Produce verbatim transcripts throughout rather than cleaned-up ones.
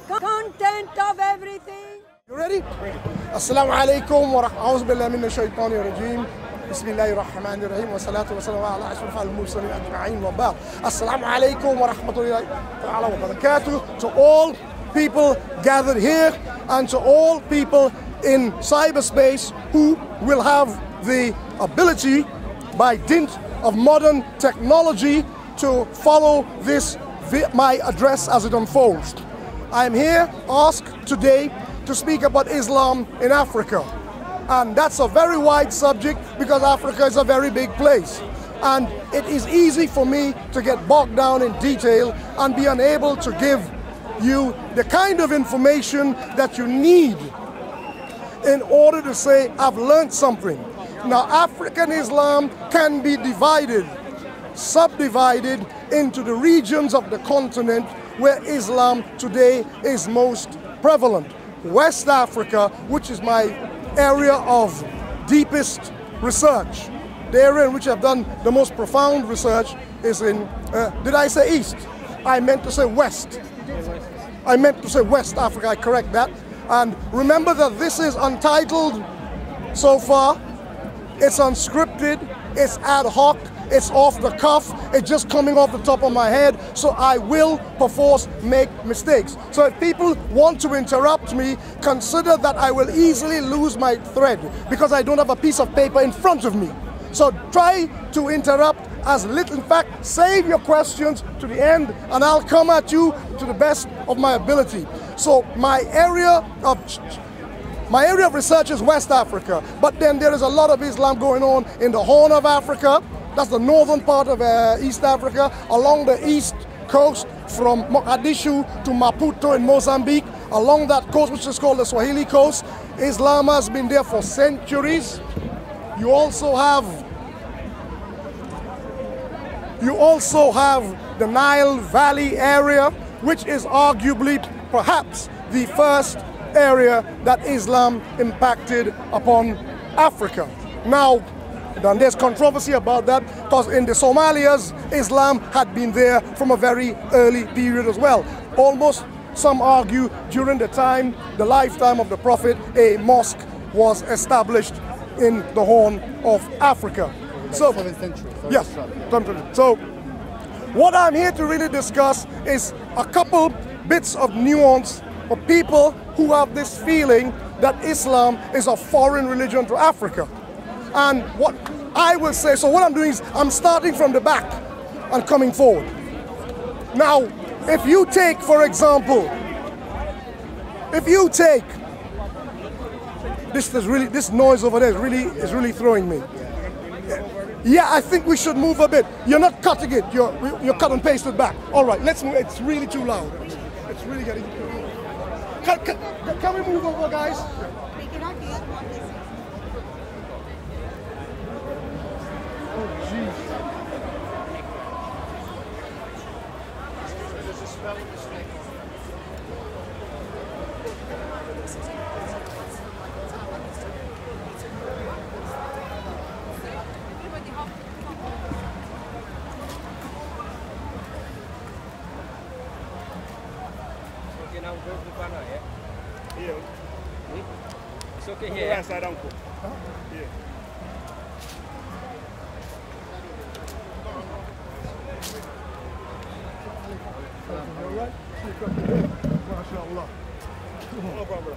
content of everything. You ready? Ready. Assalamu alaikum wa rahmatullahi min shaytanir rajim. Bismillahir rahmanir rahim wa salatu wa salam ala ashrafil mursalin ajma'in wa ba'd. Assalamu alaikum wa rahmatullahi wa barakatuh to all people gathered here and to all people in cyberspace who will have the ability by dint of modern technology to follow this my address as it unfolds. I am here asked today to speak about Islam in Africa. And that's a very wide subject because Africa is a very big place. And it is easy for me to get bogged down in detail and be unable to give you the kind of information that you need in order to say, I've learned something. Now, African Islam can be divided, subdivided into the regions of the continent where Islam today is most prevalent. West Africa, which is my area of deepest research. The area in which I've done the most profound research is in, uh, did I say East? I meant to say West. I meant to say West Africa, I correct that. And remember that this is untitled so far. It's unscripted, it's ad hoc, it's off the cuff, it's just coming off the top of my head, so I will perforce make mistakes. So if people want to interrupt me, consider that I will easily lose my thread because I don't have a piece of paper in front of me. So try to interrupt as little. In fact, save your questions to the end and I'll come at you to the best of my ability. So my area of My area of research is West Africa, but then there is a lot of Islam going on in the Horn of Africa. That's the northern part of uh, East Africa, along the east coast from Mogadishu to Maputo in Mozambique. Along that coast, which is called the Swahili coast, Islam has been there for centuries. You also have, you also have the Nile Valley area, which is arguably perhaps the first area that Islam impacted upon Africa. Now, then there's controversy about that because in the Somalias, Islam had been there from a very early period as well. Almost, some argue, during the time, the lifetime of the Prophet, a mosque was established in the Horn of Africa. So, yes, so what I'm here to really discuss is a couple bits of nuance for people who have this feeling that Islam is a foreign religion to Africa. And what I will say, so what I'm doing is I'm starting from the back and coming forward. Now, if you take, for example, if you take, this is really, this noise over there is really, is really throwing me. Yeah, I think we should move a bit. You're not cutting it, you're, you're cut and pasted back. All right, let's move, it's really too loud. It's really getting, can, can, can we move over, guys? We cannot hear what they say. Yeah. It's okay here. Right side, uncle. Huh? Yeah. All right? MashaAllah. No problem.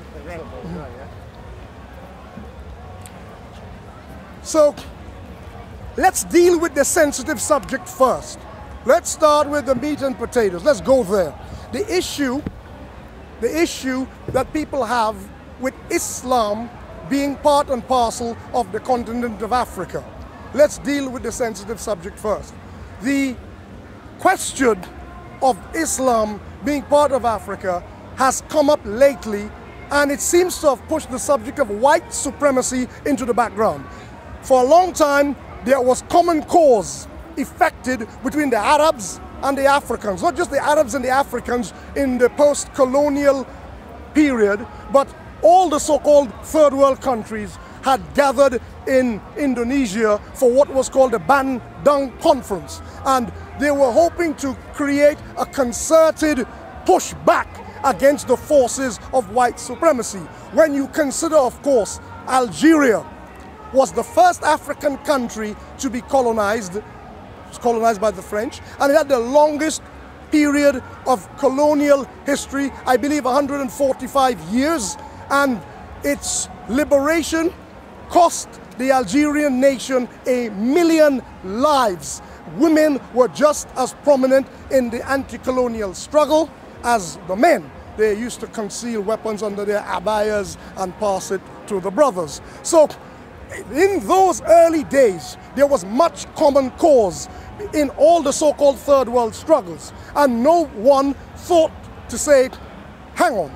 So, let's deal with the sensitive subject first. Let's start with the meat and potatoes. Let's go there. The issue, the issue that people have with Islam being part and parcel of the continent of Africa. Let's deal with the sensitive subject first. The question of Islam being part of Africa has come up lately, and it seems to have pushed the subject of white supremacy into the background. For a long time, there was common cause effected between the Arabs and the Africans, not just the Arabs and the Africans in the post-colonial period, but all the so-called third world countries had gathered in Indonesia for what was called the Bandung Conference. And they were hoping to create a concerted pushback against the forces of white supremacy. When you consider, of course, Algeria was the first African country to be colonized, it was colonized by the French, and it had the longest period of colonial history, I believe one hundred forty-five years, and its liberation cost the Algerian nation a million lives. Women were just as prominent in the anti-colonial struggle as the men. They used to conceal weapons under their abayas and pass it to the brothers. So in those early days, there was much common cause in all the so-called third world struggles, and no one thought to say, hang on,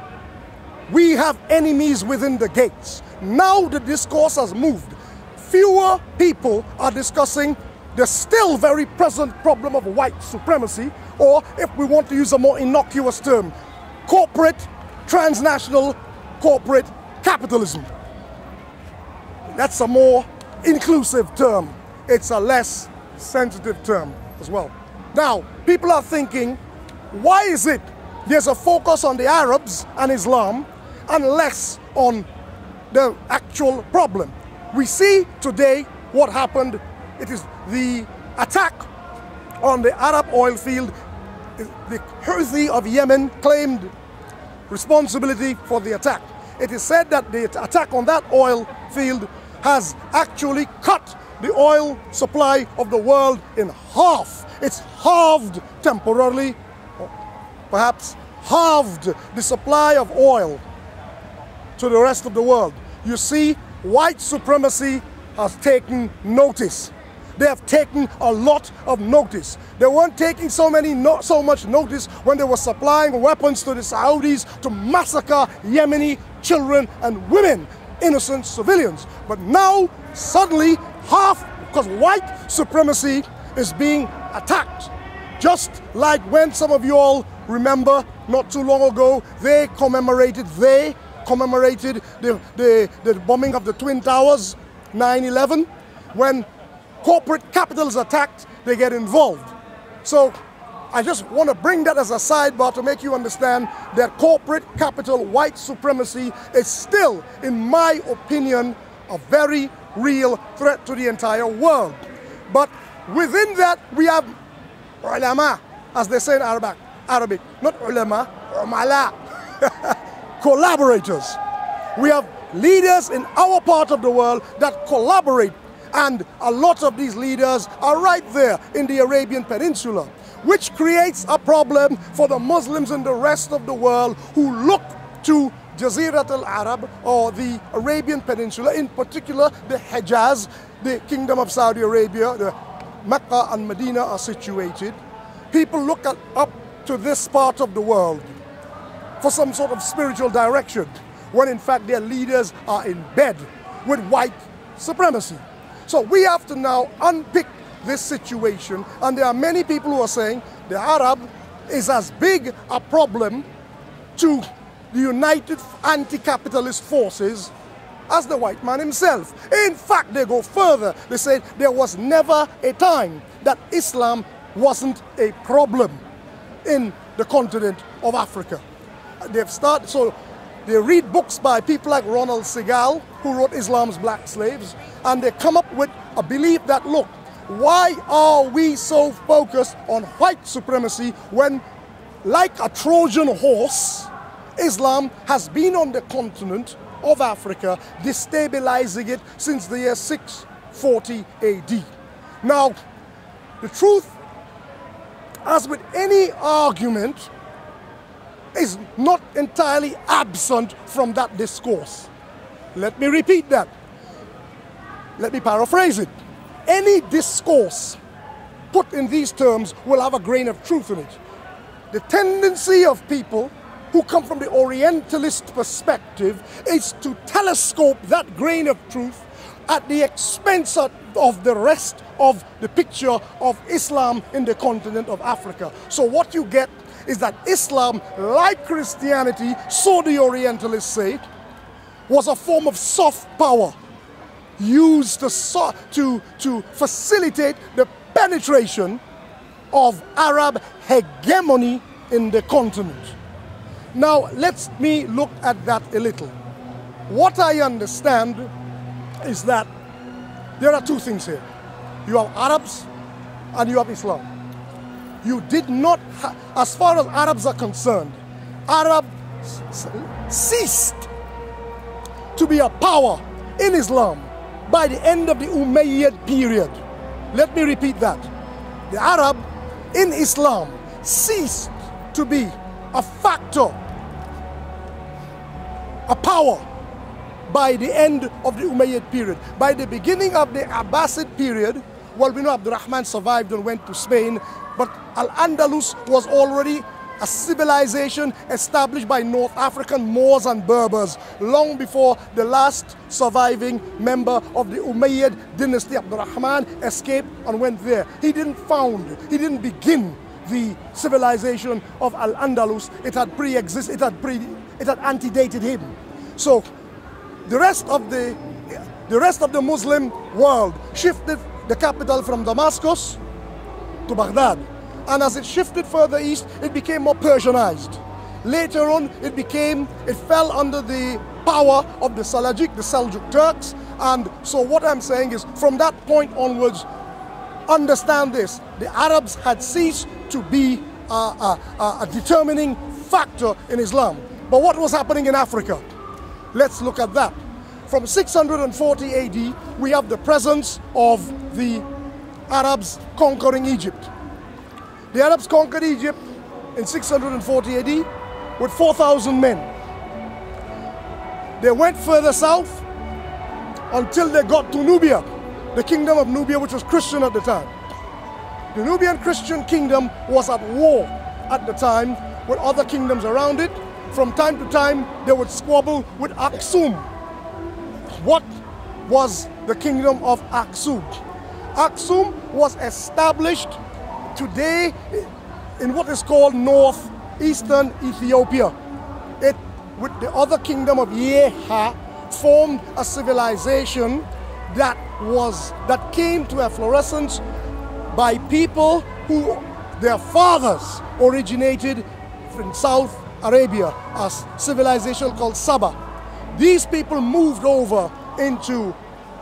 we have enemies within the gates. Now the discourse has moved. Fewer people are discussing the still very present problem of white supremacy, or if we want to use a more innocuous term, corporate, transnational corporate capitalism. That's a more inclusive term. It's a less sensitive term as well. Now, people are thinking, why is it there's a focus on the Arabs and Islam and less on the actual problem? We see today what happened. It is the attack on the Arab oil field. The Houthi of Yemen claimed responsibility for the attack. It is said that the attack on that oil field has actually cut the oil supply of the world in half. It's halved temporarily, or perhaps halved the supply of oil to the rest of the world. You see, white supremacy has taken notice. They have taken a lot of notice. They weren't taking so many no, so much notice when they were supplying weapons to the Saudis to massacre Yemeni children and women, innocent civilians. But now, suddenly, half, because white supremacy is being attacked. Just like when some of you all remember not too long ago, they commemorated, they commemorated the, the, the bombing of the Twin Towers, nine eleven, when corporate capital is attacked, they get involved. So I just want to bring that as a sidebar to make you understand that corporate capital, white supremacy, is still, in my opinion, a very real threat to the entire world. But within that, we have ulama, as they say in Arabic, Arabic, not ulama, umala, collaborators. We have leaders in our part of the world that collaborate, and a lot of these leaders are right there in the Arabian Peninsula, which creates a problem for the Muslims in the rest of the world who look to Jazirat al-Arab, or the Arabian Peninsula, in particular the Hejaz, the Kingdom of Saudi Arabia, the Mecca and Medina are situated. People look at, up to this part of the world for some sort of spiritual direction, when in fact their leaders are in bed with white supremacy. So we have to now unpick this situation, and there are many people who are saying the Arab is as big a problem to the united anti-capitalist forces as the white man himself. In fact, they go further. They say there was never a time that Islam wasn't a problem in the continent of Africa. They've started, so they read books by people like Ronald Segal, who wrote Islam's Black Slaves, and they come up with a belief that, look, why are we so focused on white supremacy when, like a Trojan horse, Islam has been on the continent of Africa, destabilizing it since the year six forty A D. Now, the truth, as with any argument, is not entirely absent from that discourse. Let me repeat that. Let me paraphrase it. Any discourse put in these terms will have a grain of truth in it. The tendency of people who come from the Orientalist perspective is to telescope that grain of truth at the expense of, of the rest of the picture of Islam in the continent of Africa. So what you get is that Islam, like Christianity, so the Orientalists say, was a form of soft power used to, so, to, to facilitate the penetration of Arab hegemony in the continent. Now, let me look at that a little. What I understand is that there are two things here. You have Arabs and you have Islam. You did not, ha as far as Arabs are concerned, Arabs ceased to be a power in Islam by the end of the Umayyad period. Let me repeat that. The Arab in Islam ceased to be a factor, a power, by the end of the Umayyad period. By the beginning of the Abbasid period, well, we know Abdurrahman survived and went to Spain, but Al-Andalus was already a civilization established by North African Moors and Berbers long before the last surviving member of the Umayyad dynasty, Abdurrahman, escaped and went there. He didn't found, he didn't begin the civilization of Al-Andalus. It had pre-existed, it had pre, it had antedated him. So the rest of the the rest of the Muslim world shifted the capital from Damascus to Baghdad. And as it shifted further east, it became more Persianized. Later on, it became, it fell under the power of the Salajik, the Seljuk Turks. And so what I'm saying is, from that point onwards, understand this, the Arabs had ceased to be a, a, a, a determining factor in Islam. But what was happening in Africa? Let's look at that. From six hundred forty A D, we have the presence of the Arabs conquering Egypt. The Arabs conquered Egypt in six hundred forty A D with four thousand men. They went further south until they got to Nubia, the kingdom of Nubia, which was Christian at the time. The Nubian Christian kingdom was at war at the time with other kingdoms around it. From time to time, they would squabble with Aksum. What was the kingdom of Aksum? Aksum was established today in what is called northeastern Ethiopia. It, with the other kingdom of Yeha, formed a civilization that was that came to efflorescence by people who their fathers originated in South Arabia, a civilization called Saba. These people moved over into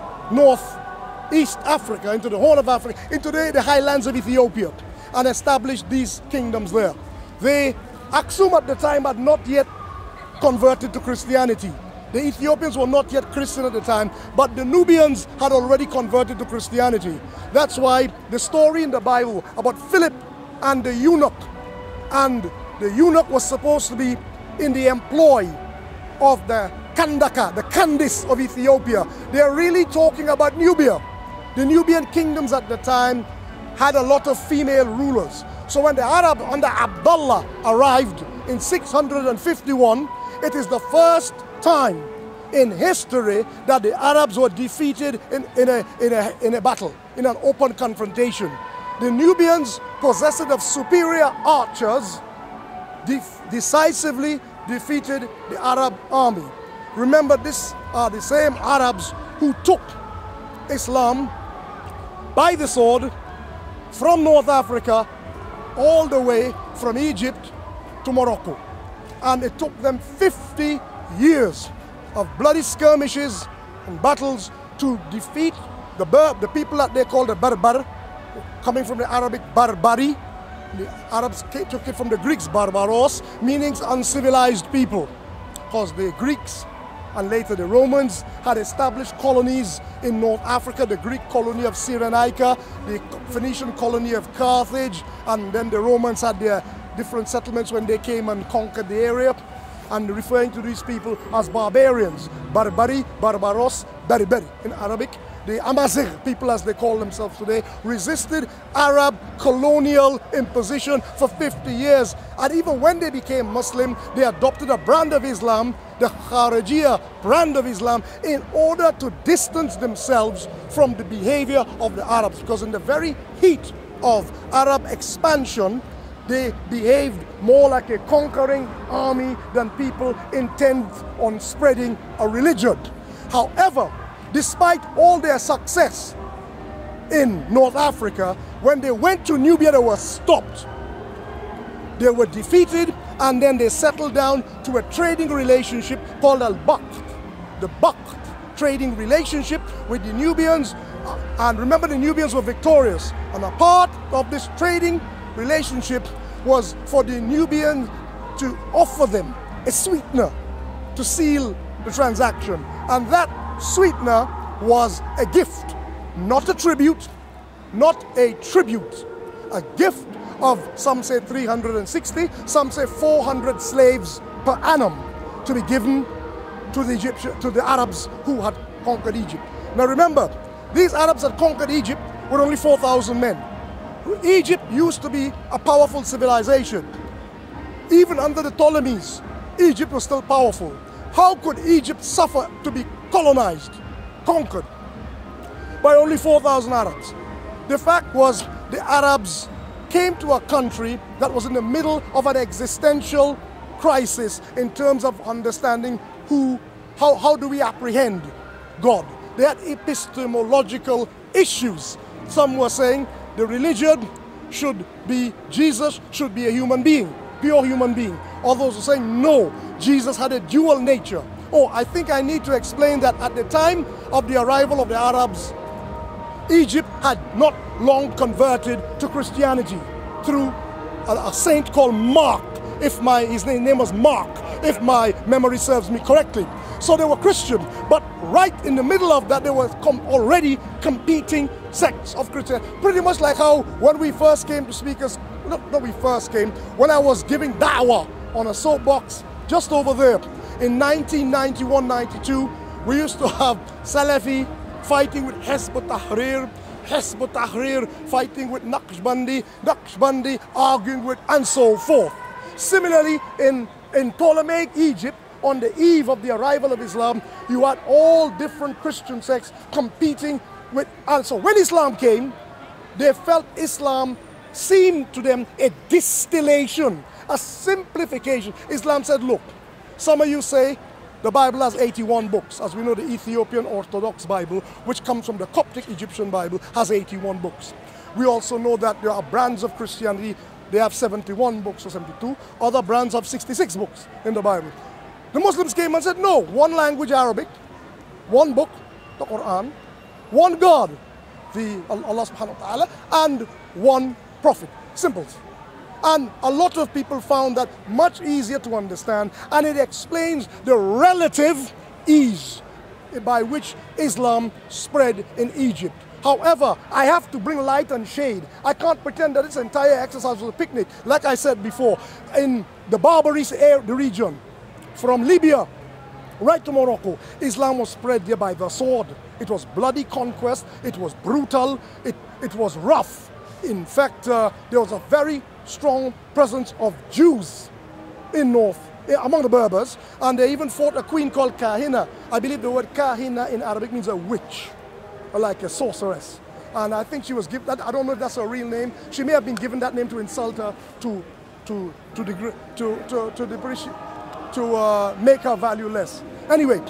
northeast Africa, into the Horn of Africa, into the, the highlands of Ethiopia, and established these kingdoms there. They, Aksum at the time had not yet converted to Christianity. The Ethiopians were not yet Christian at the time, but the Nubians had already converted to Christianity. That's why the story in the Bible about Philip and the eunuch, and the eunuch was supposed to be in the employ of the Kandaka, the Kandis of Ethiopia. They're really talking about Nubia. The Nubian kingdoms at the time had a lot of female rulers. So when the Arab under Abdullah arrived in six hundred fifty-one, it is the first time in history that the Arabs were defeated in, in, a, in, a, in a battle, in an open confrontation. The Nubians, possessed of superior archers, de decisively defeated the Arab army. Remember, these are the same Arabs who took Islam by the sword from North Africa all the way from Egypt to Morocco. And it took them fifty years of bloody skirmishes and battles to defeat the, Ber the people that they call the Berber, coming from the Arabic Barbari. The Arabs took it from the Greeks, Barbaros, meaning uncivilized people, because the Greeks and later the Romans had established colonies in North Africa, the Greek colony of Cyrenaica, the Phoenician colony of Carthage, and then the Romans had their different settlements when they came and conquered the area, and referring to these people as barbarians, Barbari, Barbaros, Beriberi in Arabic. The Amazigh people, as they call themselves today, resisted Arab colonial imposition for fifty years. And even when they became Muslim, they adopted a brand of Islam, the Kharijiyya brand of Islam, in order to distance themselves from the behavior of the Arabs. Because in the very heat of Arab expansion, they behaved more like a conquering army than people intent on spreading a religion. However, despite all their success in North Africa, when they went to Nubia, they were stopped. They were defeated, and then they settled down to a trading relationship called Al-Baqt, the Baqt trading relationship with the Nubians. And remember, the Nubians were victorious. And a part of this trading relationship was for the Nubians to offer them a sweetener to seal the transaction. And that sweetener was a gift, not a tribute, not a tribute, a gift of, some say three hundred sixty, some say four hundred slaves per annum to be given to the Egyptian, to the Arabs who had conquered Egypt. Now remember, these Arabs had conquered Egypt with only four thousand men. Egypt used to be a powerful civilization. Even under the Ptolemies, Egypt was still powerful. How could Egypt suffer to be colonized, conquered by only four thousand Arabs? The fact was, the Arabs came to a country that was in the middle of an existential crisis in terms of understanding who, how, how do we apprehend God. They had epistemological issues. Some were saying the religion should be, Jesus should be a human being, pure human being. Others were saying no, Jesus had a dual nature. Oh, I think I need to explain that at the time of the arrival of the Arabs, Egypt had not long converted to Christianity through a, a saint called Mark, if my, his name, name was Mark, if my memory serves me correctly. So they were Christian, but right in the middle of that, there were com already competing sects of Christianity. Pretty much like how when we first came to speakers, not, not we first came, when I was giving da'wah on a soapbox just over there in nineteen ninety-one ninety-two, we used to have Salafi fighting with Hizb ut-Tahrir, Hizb ut-Tahrir fighting with Naqshbandi, Naqshbandi arguing with, and so forth. Similarly, in, in Ptolemaic Egypt, on the eve of the arrival of Islam, you had all different Christian sects competing with, and so when Islam came, they felt Islam seemed to them a distillation, a simplification. Islam said, look, some of you say the Bible has eighty-one books. As we know, the Ethiopian Orthodox Bible, which comes from the Coptic Egyptian Bible, has eighty-one books. We also know that there are brands of Christianity, they have seventy-one books or seventy-two. Other brands have sixty-six books in the Bible. The Muslims came and said, no, one language, Arabic, one book, the Quran, one God, the Allah subhanahu wa ta'ala, and one prophet. Simple. And a lot of people found that much easier to understand, and it explains the relative ease by which Islam spread in Egypt. However, I have to bring light and shade. I can't pretend that this entire exercise was a picnic. Like I said before, in the Barbarese region, from Libya right to Morocco, Islam was spread there by the sword. It was bloody conquest, it was brutal, it, it was rough. In fact, uh, there was a very strong presence of Jews in North, among the Berbers, and they even fought a queen called Kahina. I believe the word Kahina in Arabic means a witch, like a sorceress. And I think she was given that, I don't know if that's her real name. She may have been given that name to insult her, to, to, to, the, to, to, to, the, to uh, make her value less. Anyway,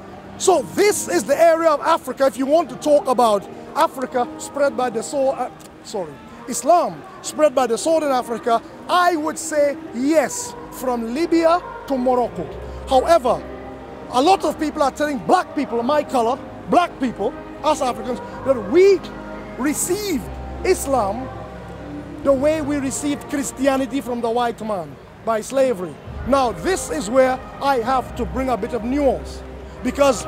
so this is the area of Africa. If you want to talk about Africa spread by the sword, uh, sorry, Islam spread by the sword in Africa, I would say yes, from Libya to Morocco. However, a lot of people are telling black people, my color, black people, us Africans, that we received Islam the way we received Christianity from the white man, by slavery. Now, this is where I have to bring a bit of nuance, because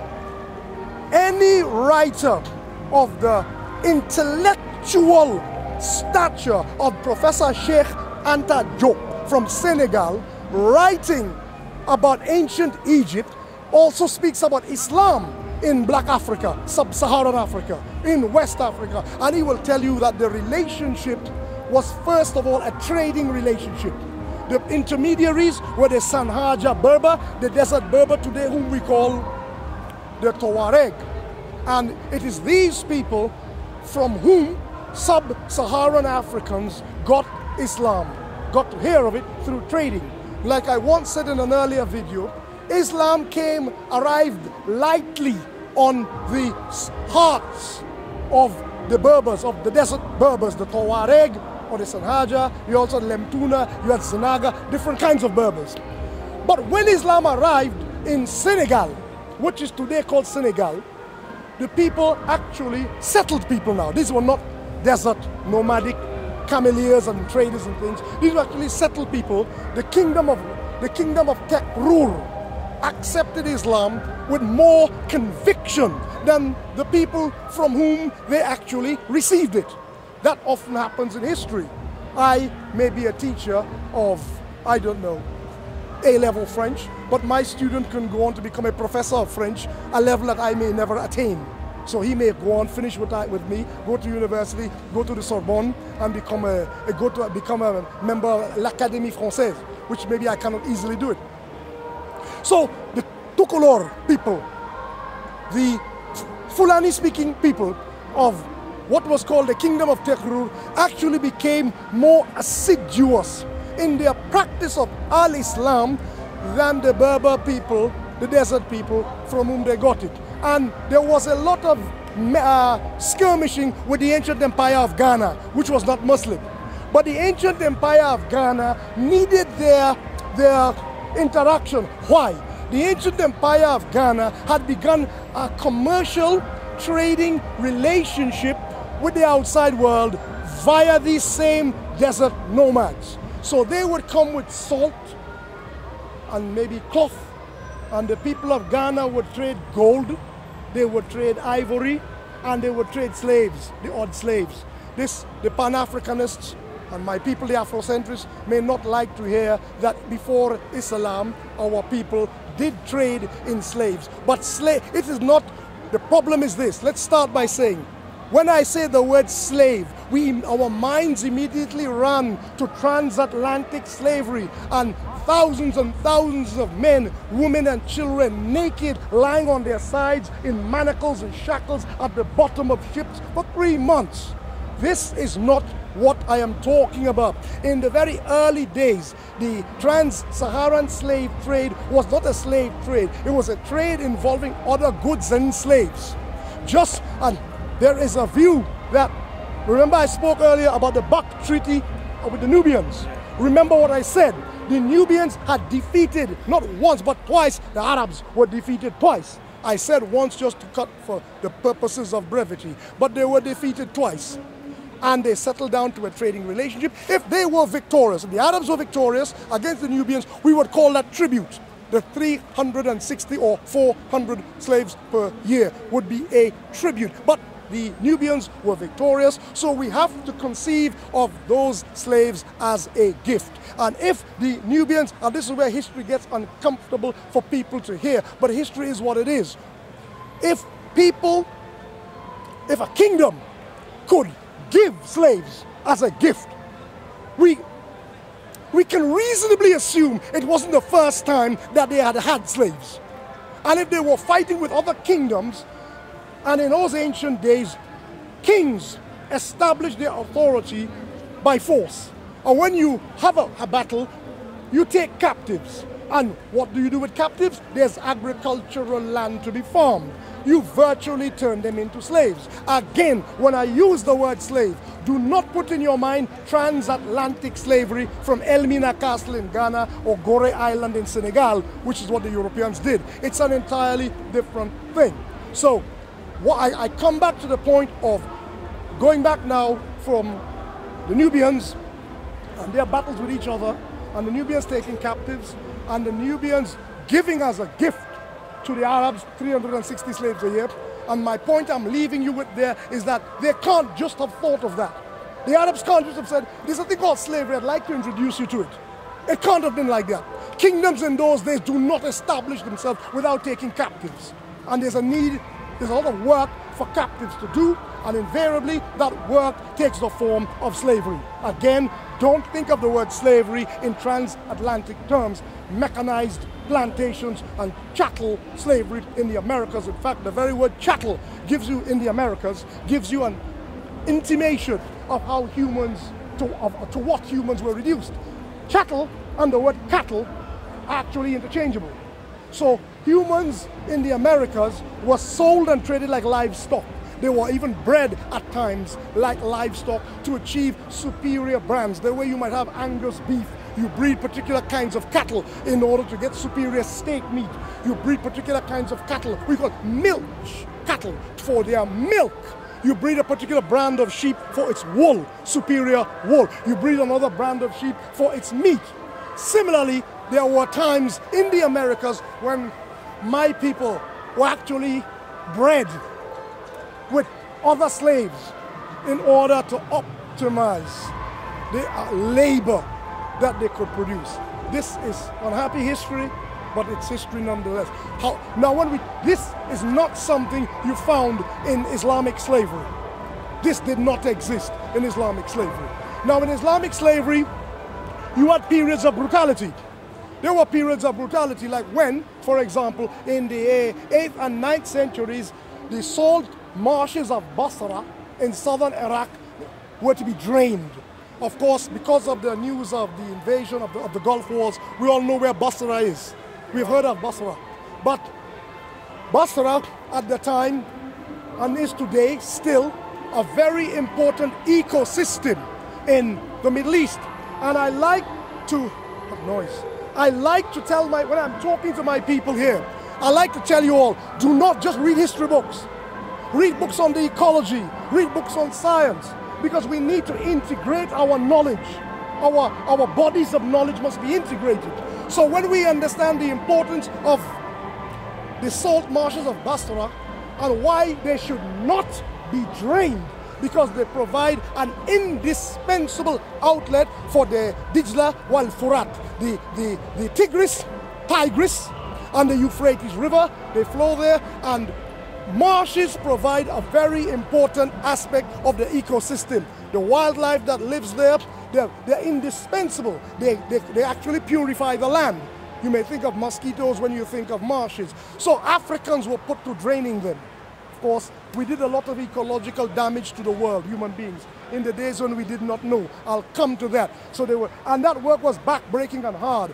any writer of the intellectual stature of Professor Cheikh Anta Diop from Senegal, writing about ancient Egypt, also speaks about Islam in Black Africa, Sub-Saharan Africa, in West Africa, and he will tell you that the relationship was first of all a trading relationship. The intermediaries were the Sanhaja Berber, the Desert Berber today, whom we call the Tuareg. And it is these people from whom Sub-Saharan Africans got Islam, got to hear of it through trading. Like I once said in an earlier video, Islam came, arrived lightly on the hearts of the Berbers, of the Desert Berbers, the Tuareg or the Sanhaja, you also had Lemtuna, you had Zanaga, different kinds of Berbers. But when Islam arrived in Senegal, which is today called Senegal, the people actually settled people now. These were not desert, nomadic, cameliers and traders and things. These were actually settled people. The kingdom of the kingdom of Tekrur accepted Islam with more conviction than the people from whom they actually received it. That often happens in history. I may be a teacher of, I don't know, A-level French, but my student can go on to become a professor of French, a level that I may never attain. So he may go on, finish with, with me, go to university, go to the Sorbonne, and become a, a go to become a member of l'Académie Française, which maybe I cannot easily do it. So the Tukulor people, the Fulani-speaking people of what was called the Kingdom of Tekrur, actually became more assiduous in their practice of Al-Islam than the Berber people, the desert people from whom they got it. And there was a lot of uh, skirmishing with the ancient empire of Ghana, which was not Muslim. But the ancient empire of Ghana needed their, their interaction. Why? The ancient empire of Ghana had begun a commercial trading relationship with the outside world via these same desert nomads. So they would come with salt and maybe cloth, and the people of Ghana would trade gold, they would trade ivory, and they would trade slaves, the odd slaves. This, the Pan-Africanists and my people, the Afrocentrists, may not like to hear that before Islam, our people did trade in slaves. But slave, it is not, the problem is this. Let's start by saying, when I say the word slave, we, our minds immediately run to transatlantic slavery and thousands and thousands of men, women and children naked, lying on their sides in manacles and shackles at the bottom of ships for three months. This is not what I am talking about. In the very early days, the trans-Saharan slave trade was not a slave trade. It was a trade involving other goods and slaves. Just, and there is a view that, remember I spoke earlier about the Bak Treaty with the Nubians. Remember what I said. The Nubians had defeated, not once but twice, the Arabs were defeated twice. I said once just to cut for the purposes of brevity, but they were defeated twice. And they settled down to a trading relationship. If they were victorious, if the Arabs were victorious against the Nubians, we would call that tribute. The three hundred sixty or four hundred slaves per year would be a tribute. But the Nubians were victorious, so we have to conceive of those slaves as a gift. And if the Nubians, and this is where history gets uncomfortable for people to hear, but history is what it is. If people, if a kingdom could give slaves as a gift, we, we can reasonably assume it wasn't the first time that they had had slaves. And if they were fighting with other kingdoms, and in those ancient days, kings established their authority by force. And when you have a, a battle, you take captives. And what do you do with captives? There's agricultural land to be farmed. You virtually turn them into slaves. Again, when I use the word slave, do not put in your mind transatlantic slavery from Elmina Castle in Ghana or Gorée Island in Senegal, which is what the Europeans did. It's an entirely different thing. So, what I, I come back to the point of going back now from the Nubians and their battles with each other, and the Nubians taking captives, and the Nubians giving as a gift to the Arabs three hundred sixty slaves a year. And my point I'm leaving you with there is that they can't just have thought of that. The Arabs can't just have said, there's a thing called slavery, I'd like to introduce you to it. It can't have been like that. Kingdoms in those days do not establish themselves without taking captives. And there's a need, there's a lot of work for captives to do, and invariably that work takes the form of slavery. Again, don't think of the word slavery in transatlantic terms. Mechanized plantations and chattel slavery in the Americas. In fact, the very word chattel gives you, in the Americas, gives you an intimation of how humans, to, of, to what humans were reduced. Chattel and the word cattle are actually interchangeable. So humans in the Americas were sold and traded like livestock. They were even bred at times like livestock to achieve superior brands. The way you might have Angus beef, you breed particular kinds of cattle in order to get superior steak meat. You breed particular kinds of cattle, we call milch cattle, for their milk. You breed a particular brand of sheep for its wool, superior wool. You breed another brand of sheep for its meat. Similarly, there were times in the Americas when my people were actually bred with other slaves in order to optimize the uh, labor that they could produce. This is unhappy history, but it's history nonetheless. How, now, when we, this is not something you found in Islamic slavery. This did not exist in Islamic slavery. Now, in Islamic slavery, you had periods of brutality. There were periods of brutality, like when, for example, in the eighth and ninth centuries, the salt marshes of Basra in southern Iraq were to be drained. Of course, because of the news of the invasion of the, of the Gulf Wars, we all know where Basra is. We've heard of Basra. But Basra at the time, and is today still, a very important ecosystem in the Middle East. And I like to, what noise? I like to tell my, when I'm talking to my people here, I like to tell you all, do not just read history books. Read books on the ecology, read books on science, because we need to integrate our knowledge. Our, our bodies of knowledge must be integrated. So when we understand the importance of the salt marshes of Basra and why they should not be drained, because they provide an indispensable outlet for the Dijla wal Furat, the, the, the Tigris, Tigris, and the Euphrates River. They flow there, and marshes provide a very important aspect of the ecosystem. The wildlife that lives there, they're, they're indispensable. They, they, they actually purify the land. You may think of mosquitoes when you think of marshes. So Africans were put to draining them. Of course, we did a lot of ecological damage to the world, human beings, in the days when we did not know. I'll come to that. So they were, and that work was backbreaking and hard.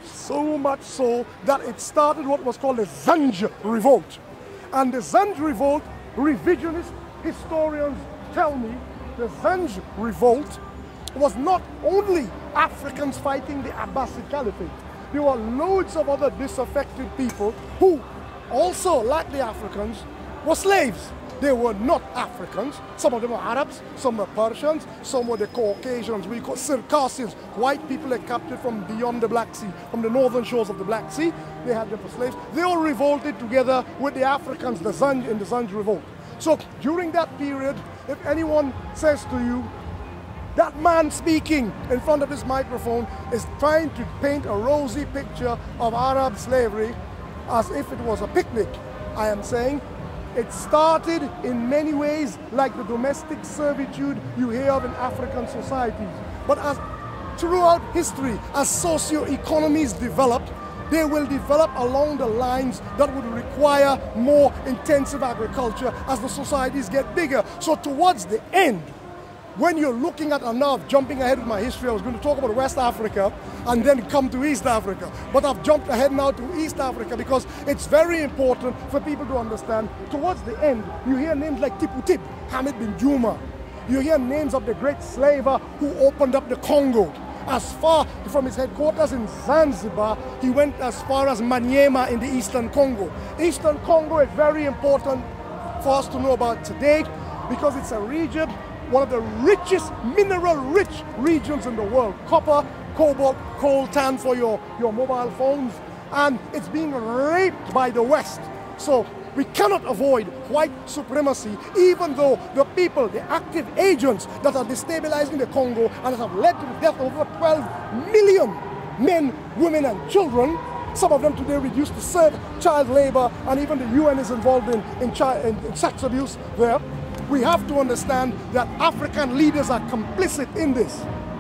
So much so that it started what was called the Zanj Revolt. And the Zanj Revolt, revisionist historians tell me, the Zanj Revolt was not only Africans fighting the Abbasid Caliphate. There were loads of other disaffected people who also, like the Africans, were slaves. They were not Africans. Some of them were Arabs, some were Persians, some were the Caucasians, we call Circassians, white people they captured from beyond the Black Sea, from the northern shores of the Black Sea. They had them for slaves. They all revolted together with the Africans, the Zanj, in the Zanj Revolt. So during that period, if anyone says to you, that man speaking in front of his microphone is trying to paint a rosy picture of Arab slavery as if it was a picnic, I am saying it started in many ways like the domestic servitude you hear of in African societies. But as throughout history, as socio-economies developed, they will develop along the lines that would require more intensive agriculture as the societies get bigger. So towards the end, when you're looking at, and now I'm jumping ahead with my history, I was going to talk about West Africa and then come to East Africa. But I've jumped ahead now to East Africa because it's very important for people to understand. Towards the end, you hear names like Tipu Tip, Hamid bin Juma. You hear names of the great slaver who opened up the Congo. As far from his headquarters in Zanzibar, he went as far as Maniema in the Eastern Congo. Eastern Congo is very important for us to know about today because it's a region, one of the richest, mineral-rich regions in the world. Copper, cobalt, coltan for your, your mobile phones, and it's being raped by the West. So we cannot avoid white supremacy, even though the people, the active agents that are destabilizing the Congo and that have led to the death of over twelve million men, women, and children, some of them today reduced to serve child labor, and even the U N is involved in, in, child, in, in sex abuse there. We have to understand that African leaders are complicit in this.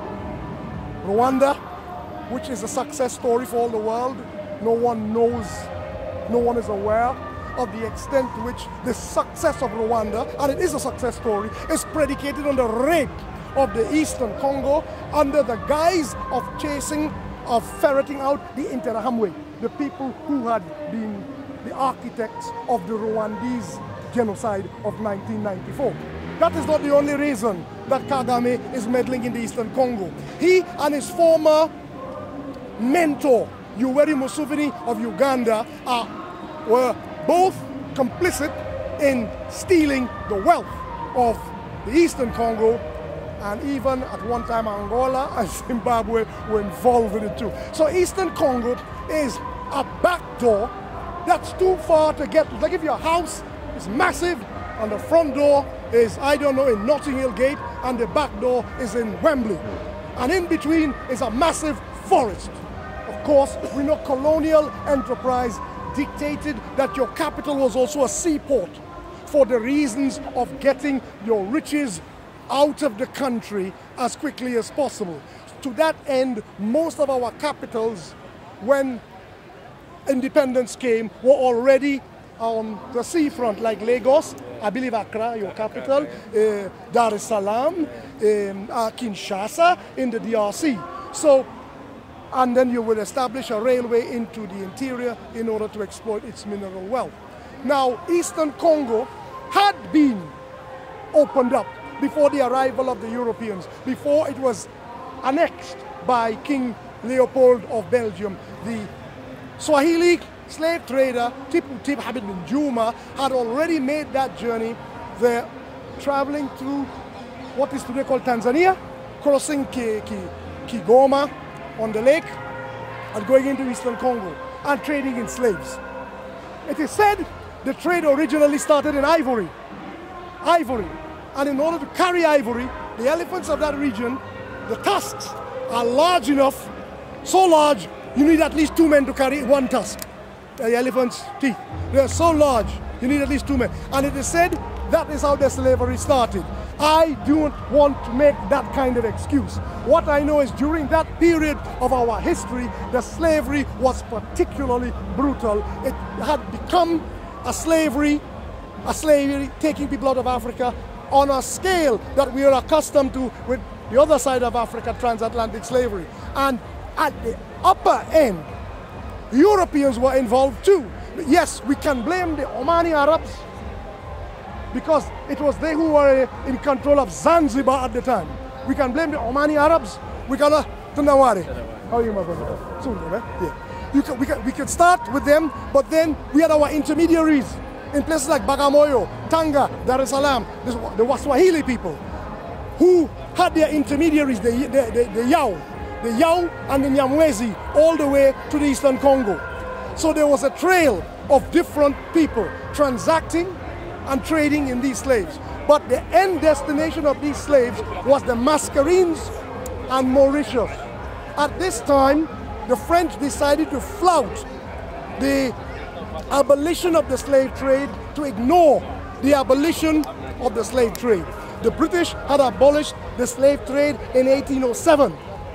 Rwanda, which is a success story for all the world, no one knows, no one is aware of the extent to which the success of Rwanda, and it is a success story, is predicated on the rape of the Eastern Congo under the guise of chasing, of ferreting out the Interahamwe, the people who had been the architects of the Rwandese genocide of nineteen ninety-four. That is not the only reason that Kagame is meddling in the Eastern Congo. He and his former mentor, Yoweri Museveni of Uganda, are, were both complicit in stealing the wealth of the Eastern Congo, and even at one time Angola and Zimbabwe were involved in it too. So Eastern Congo is a backdoor that's too far to get to. Like if your house is massive and the front door is, I don't know, in Notting Hill Gate, and the back door is in Wembley. And in between is a massive forest. Of course, we know colonial enterprise dictated that your capital was also a seaport for the reasons of getting your riches out of the country as quickly as possible. To that end, most of our capitals, when independence came, were already on the seafront, like Lagos, I believe Accra, your capital, uh, Dar es Salaam, um, uh, Kinshasa in the D R C. So, and then you would establish a railway into the interior in order to exploit its mineral wealth. Now, Eastern Congo had been opened up before the arrival of the Europeans, before it was annexed by King Leopold of Belgium. The Swahili slave trader Tipu Tip Habib bin Juma had already made that journey. They're traveling through what is today called Tanzania, crossing Ki, Ki, Kigoma on the lake, and going into Eastern Congo and trading in slaves. It is said the trade originally started in ivory. Ivory. And in order to carry ivory, the elephants of that region, the tusks are large enough, so large, you need at least two men to carry one tusk. The elephant's teeth. They are so large, you need at least two men. And it is said that is how the slavery started. I don't want to make that kind of excuse. What I know is during that period of our history, the slavery was particularly brutal. It had become a slavery, a slavery taking people out of Africa on a scale that we are accustomed to with the other side of Africa, transatlantic slavery. And at the upper end, Europeans were involved too. Yes, we can blame the Omani Arabs because it was they who were in control of Zanzibar at the time. We can blame the Omani Arabs. We can, uh, Tanawari. How are you, my brother? Soon, eh? Yeah. You can, we, can, we can start with them, but then we had our intermediaries in places like Bagamoyo, Tanga, Dar es Salaam, the, the Swahili people, who had their intermediaries, the, the, the, the Yao, the Yao and the Nyamwezi, all the way to the Eastern Congo. So there was a trail of different people transacting and trading in these slaves. But the end destination of these slaves was the Mascarenes and Mauritius. At this time, the French decided to flout the abolition of the slave trade to ignore the abolition of the slave trade. The British had abolished the slave trade in eighteen oh seven.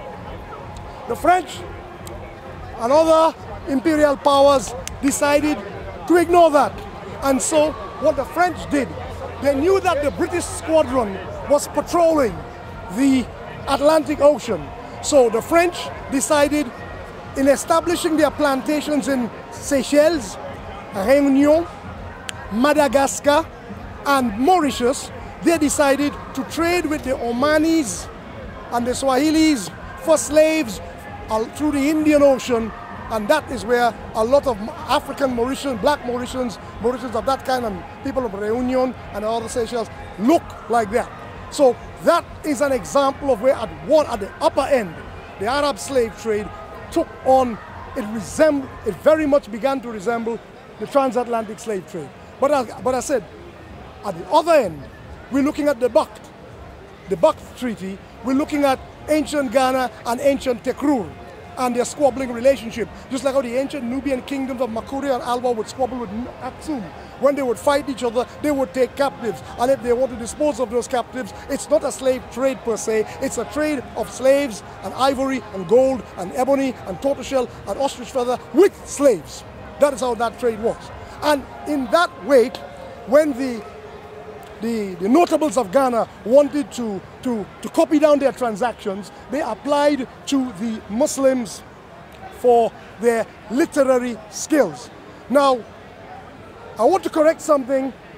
The French and other imperial powers decided to ignore that. And so what the French did, they knew that the British squadron was patrolling the Atlantic Ocean. So the French decided, in establishing their plantations in Seychelles, Réunion, Madagascar, and Mauritius, they decided to trade with the Omanis and the Swahilis for slaves through the Indian Ocean, and that is where a lot of African Mauritians, black Mauritians, Mauritians of that kind, and people of Réunion and other Seychelles look like that. So that is an example of where at one at the upper end, the Arab slave trade took on, it resembled, it very much began to resemble the transatlantic slave trade. But as, but I said, at the other end, we're looking at the Bakht, the Bakht Treaty. We're looking at ancient Ghana and ancient Tekrur and their squabbling relationship, just like how the ancient Nubian kingdoms of Makuri and Alba would squabble with Aksum. When they would fight each other, they would take captives, and if they want to dispose of those captives, it's not a slave trade per se, it's a trade of slaves and ivory and gold and ebony and tortoiseshell and ostrich feather with slaves. That is how that trade works. And in that way, when the The, the notables of Ghana wanted to, to, to copy down their transactions, they applied to the Muslims for their literary skills. Now, I want to correct something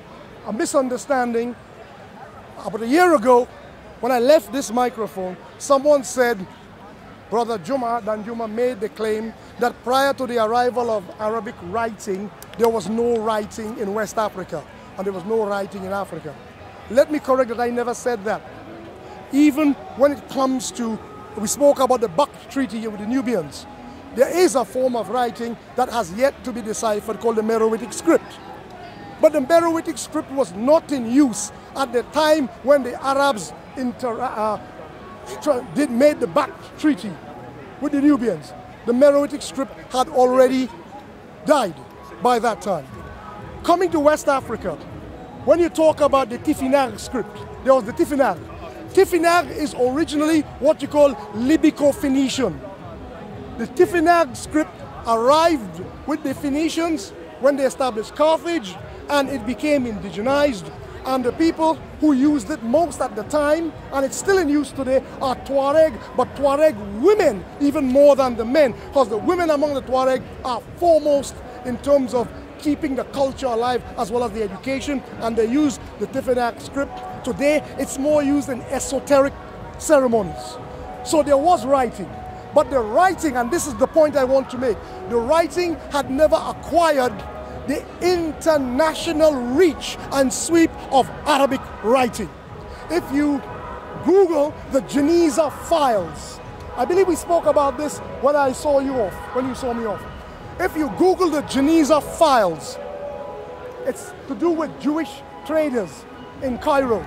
a misunderstanding. About a year ago, when I left this microphone, someone said, Brother Juma, Dan Juma made the claim that prior to the arrival of Arabic writing, there was no writing in West Africa, and there was no writing in Africa. Let me correct that, I never said that. Even when it comes to, we spoke about the Bakr Treaty with the Nubians, there is a form of writing that has yet to be deciphered called the Meroitic script. But the Meroitic script was not in use at the time when the Arabs inter, uh, did made the Bakr Treaty with the Nubians. The Meroitic script had already died by that time. Coming to West Africa, when you talk about the Tifinagh script, there was the Tifinagh. Tifinagh is originally what you call Libico-Phoenician. The Tifinagh script arrived with the Phoenicians when they established Carthage, and it became indigenized, and the people who used it most at the time, and it's still in use today, are Tuareg, but Tuareg women even more than the men, because the women among the Tuareg are foremost in terms of keeping the culture alive as well as the education, and they use the Tifinagh script. Today, it's more used in esoteric ceremonies. So there was writing, but the writing, and this is the point I want to make, the writing had never acquired the international reach and sweep of Arabic writing. If you Google the Geniza files, I believe we spoke about this when I saw you off, when you saw me off. If you Google the Geniza files, it's to do with Jewish traders in Cairo.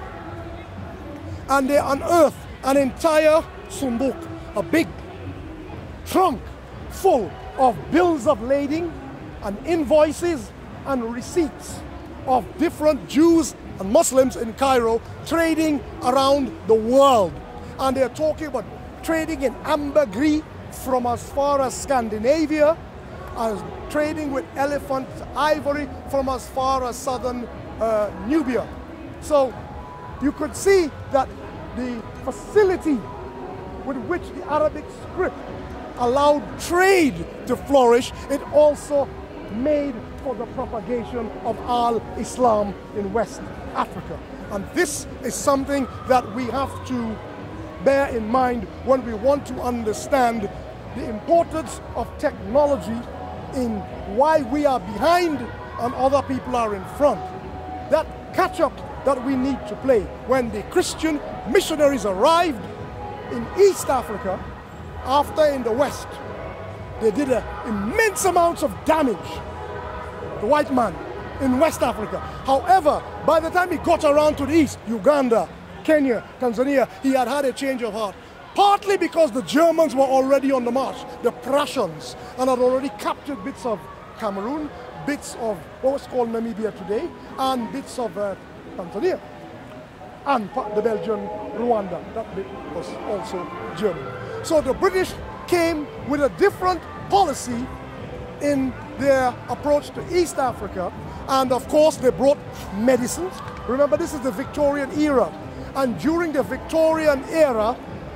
And they unearth an entire sunduk, a big trunk full of bills of lading and invoices and receipts of different Jews and Muslims in Cairo trading around the world. And they're talking about trading in ambergris from as far as Scandinavia, as trading with elephant ivory from as far as southern uh, Nubia. So you could see that the facility with which the Arabic script allowed trade to flourish, it also made for the propagation of Al-Islam in West Africa. And this is something that we have to bear in mind when we want to understand the importance of technology in why we are behind and other people are in front. That catch-up that we need to play. When the Christian missionaries arrived in East Africa, after in the West, they did a immense amounts of damage, the white man in West Africa. However, by the time he got around to the East, Uganda, Kenya, Tanzania, he had had a change of heart. Partly because the Germans were already on the march, the Prussians, and had already captured bits of Cameroon, bits of what was called Namibia today, and bits of uh, Tanzania, and the Belgian Rwanda. That bit was also German. So the British came with a different policy in their approach to East Africa, and of course they brought medicines. Remember, this is the Victorian era, and during the Victorian era,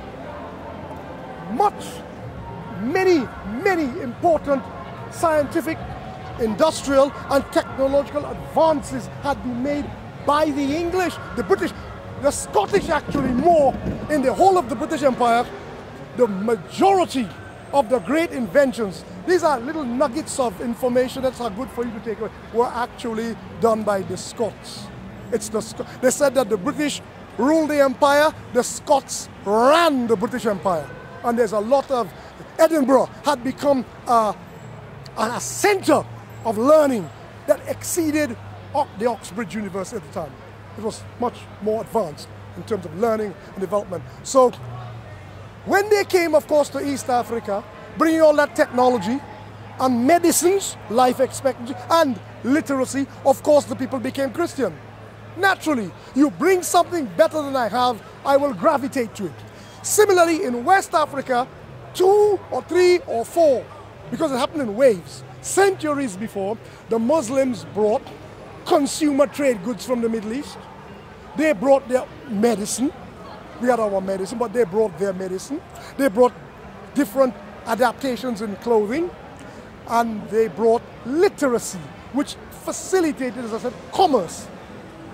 much, many, many important scientific, industrial, and technological advances had been made by the English, the British, the Scottish actually more. In the whole of the British Empire, the majority of the great inventions, these are little nuggets of information that are good for you to take away, were actually done by the Scots. It's the Sc they said that the British ruled the empire, the Scots ran the British Empire. And there's a lot of, Edinburgh had become a, a center of learning that exceeded the Oxbridge University at the time. It was much more advanced in terms of learning and development. So when they came, of course, to East Africa, bringing all that technology and medicines, life expectancy, and literacy, of course, the people became Christian. Naturally, you bring something better than I have, I will gravitate to it. Similarly, in West Africa, two or three or four, because it happened in waves, centuries before, the Muslims brought consumer trade goods from the Middle East. They brought their medicine. We had our medicine, but they brought their medicine. They brought different adaptations in clothing, and they brought literacy, which facilitated, as I said, commerce.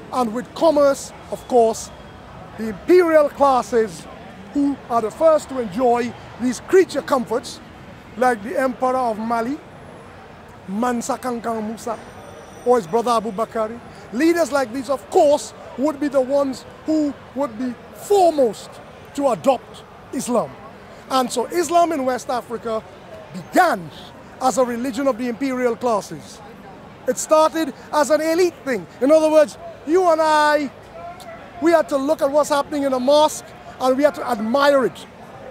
And with commerce, of course, the imperial classes who are the first to enjoy these creature comforts, like the Emperor of Mali, Mansa Kankan Musa, or his brother Abu Bakari. Leaders like these, of course, would be the ones who would be foremost to adopt Islam. And so Islam in West Africa began as a religion of the imperial classes. It started as an elite thing. In other words, you and I, we had to look at what's happening in a mosque and we had to admire it.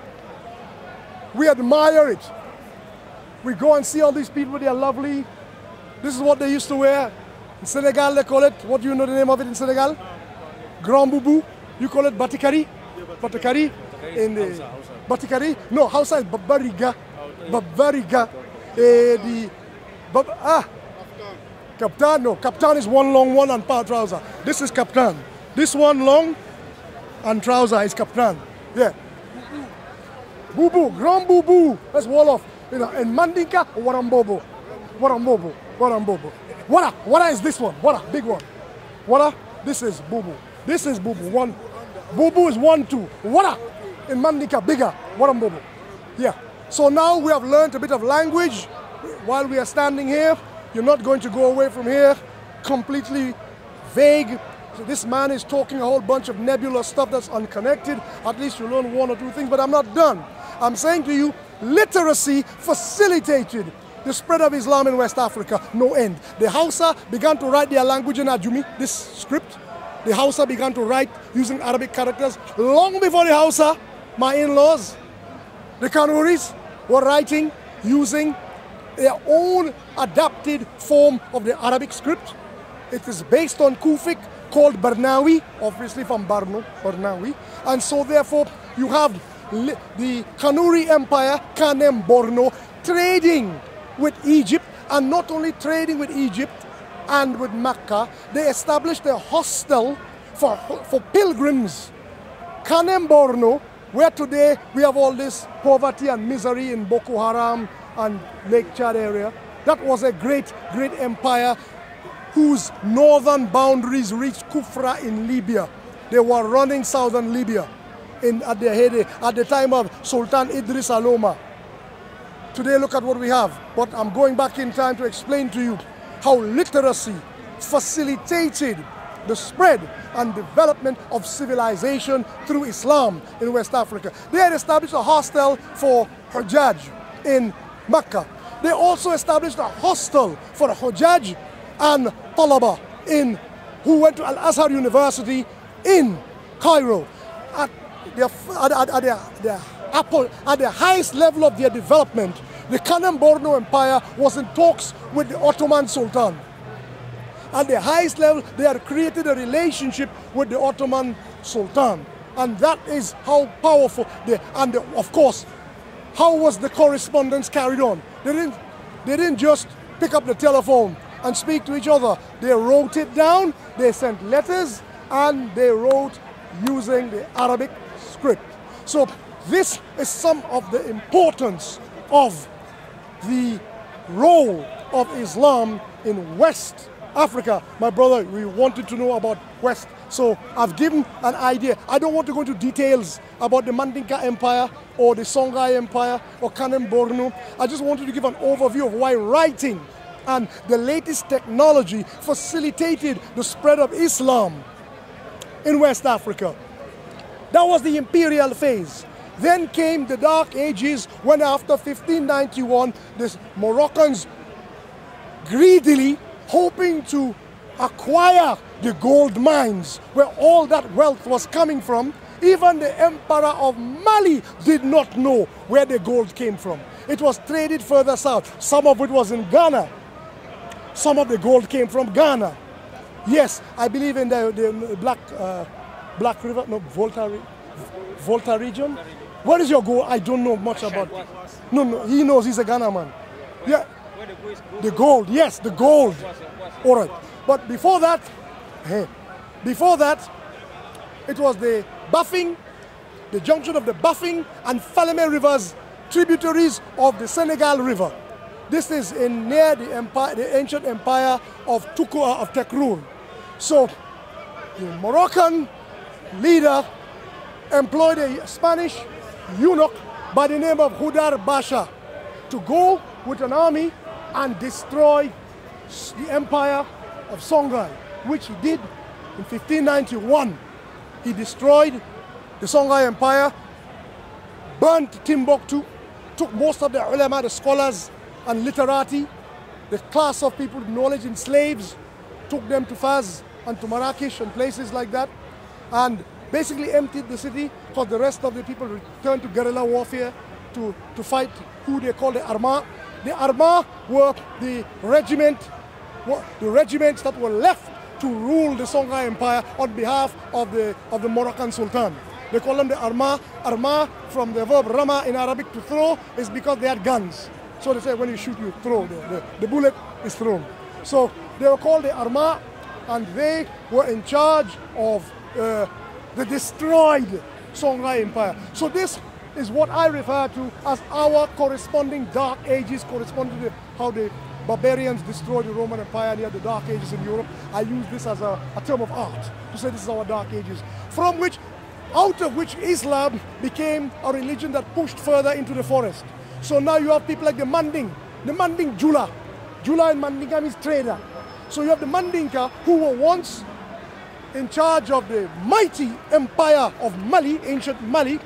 We admire it. We go and see all these people, they are lovely. This is what they used to wear. In Senegal, they call it, what do you know the name of it in Senegal? Grand Boubou. You call it Batikari? Batikari? In the Batikari? No, Hausa is Babariga. Babariga. Eh, the Bab, ah, Kaptan. No, Kaptan is one long one and part trouser. This is Kaptan. This one long and trouser is Kaptan. Yeah. Boubou, Grand Boubou. That's Wolof. You know, in Mandinka, Warambobo. Warambobo. Warambobo. Wara. Wara is this one. Wara, big one. Wara, this is Boubou. This is Boubou. One. Boubou is one, two. Wara. In Mandinka, bigger. Warambobo. Yeah. So now we have learned a bit of language while we are standing here. You're not going to go away from here completely vague. So this man is talking a whole bunch of nebulous stuff that's unconnected. At least you learn one or two things, but I'm not done. I'm saying to you, literacy facilitated the spread of Islam in West Africa, no end. The Hausa began to write their language in Ajumi, this script. The Hausa began to write using Arabic characters long before the Hausa. My in-laws, the Kanuris, were writing using their own adapted form of the Arabic script. It is based on Kufic, called Barnawi, obviously from Barno, Barnawi. And so therefore you have the Kanuri Empire, Kanem Borno, trading with Egypt, and not only trading with Egypt and with Mecca, they established a hostel for, for pilgrims. Kanem Borno, where today we have all this poverty and misery in Boko Haram and Lake Chad area, that was a great, great empire whose northern boundaries reached Kufra in Libya. They were running southern Libya in, at their heyday, at the time of Sultan Idris Aloma. Today, look at what we have. But I'm going back in time to explain to you how literacy facilitated the spread and development of civilization through Islam in West Africa. They had established a hostel for Hujjaj in Mecca. They also established a hostel for Hujjaj and Talaba in, who went to Al-Azhar University in Cairo. At their, at, at, at, their, their, at the highest level of their development, the Kanem Borno Empire was in talks with the Ottoman Sultan. At the highest level, they had created a relationship with the Ottoman Sultan. And that is how powerful they, and the, of course, how was the correspondence carried on? They didn't, they didn't just pick up the telephone and speak to each other. They wrote it down, they sent letters, and they wrote using the Arabic script. So this is some of the importance of the role of Islam in West Africa. My brother, we wanted to know about West, so I've given an idea. I don't want to go into details about the Mandinka Empire or the Songhai Empire or Kanem Borno. I just wanted to give an overview of why writing and the latest technology facilitated the spread of Islam in West Africa. That was the imperial phase. Then came the Dark Ages, when after fifteen ninety-one, the Moroccans greedily, hoping to acquire the gold mines where all that wealth was coming from, even the Emperor of Mali did not know where the gold came from. It was traded further south. Some of it was in Ghana. Some of the gold came from Ghana. Yes, I believe in the, the Black, uh, Black River, no, Volta, Volta region. Where is your gold? I don't know much about it. No, no, he knows, he's a Ghana man. Yeah, the gold, yes, the gold. All right, but before that, hey, before that, it was the Bafing, the junction of the Bafing and Falemé rivers, tributaries of the Senegal River. This is in near the empire, the ancient empire of Tukua of Tekrur. So the Moroccan leader employed a Spanish eunuch by the name of Hudar Basha to go with an army and destroy the empire of Songhai, which he did in fifteen ninety-one. He destroyed the Songhai Empire, burnt Timbuktu, took most of the ulama, the scholars and literati, the class of people with knowledge and slaves, took them to Fez and to Marrakesh and places like that, and basically emptied the city because the rest of the people returned to guerrilla warfare to, to fight who they call the Arma. The Arma were the regiment, the regiments that were left to rule the Songhai Empire on behalf of the, of the Moroccan Sultan. They call them the Arma. Arma, from the verb rama in Arabic, to throw, is because they had guns. So they say when you shoot, you throw, the, the, the bullet is thrown. So they were called the Arma, and they were in charge of uh, the destroyed Songhai Empire. So this is what I refer to as our corresponding dark ages, corresponding to how the barbarians destroyed the Roman Empire near the dark ages in Europe. I use this as a, a term of art to say this is our dark ages, from which, out of which Islam became a religion that pushed further into the forest. So now you have people like the Manding, the Manding Jula. Jula in Mandinka means trader. So you have the Mandinka who were once in charge of the mighty empire of Mali, ancient Mali.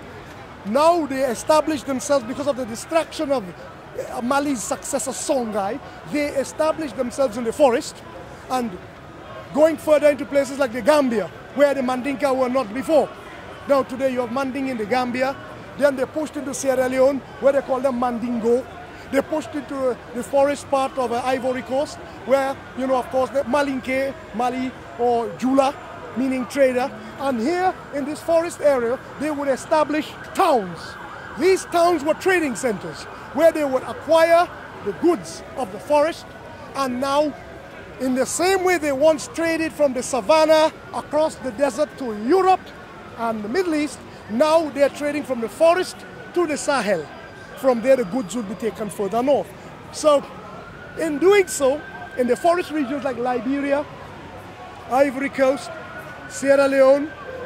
Now they established themselves because of the destruction of Mali's successor Songhai. They established themselves in the forest and going further into places like the Gambia, where the Mandinka were not before. Now today you have Manding in the Gambia. Then they pushed into Sierra Leone, where they call them Mandingo. They pushed into the forest part of uh, Ivory Coast, where, you know, of course, the Malinke, Mali, or Jula, meaning trader. And here in this forest area, they would establish towns. These towns were trading centers, where they would acquire the goods of the forest. And now, in the same way they once traded from the savannah across the desert to Europe and the Middle East, now they're trading from the forest to the Sahel. From there, the goods will be taken further north. So, in doing so, in the forest regions like Liberia, Ivory Coast, Sierra Leone,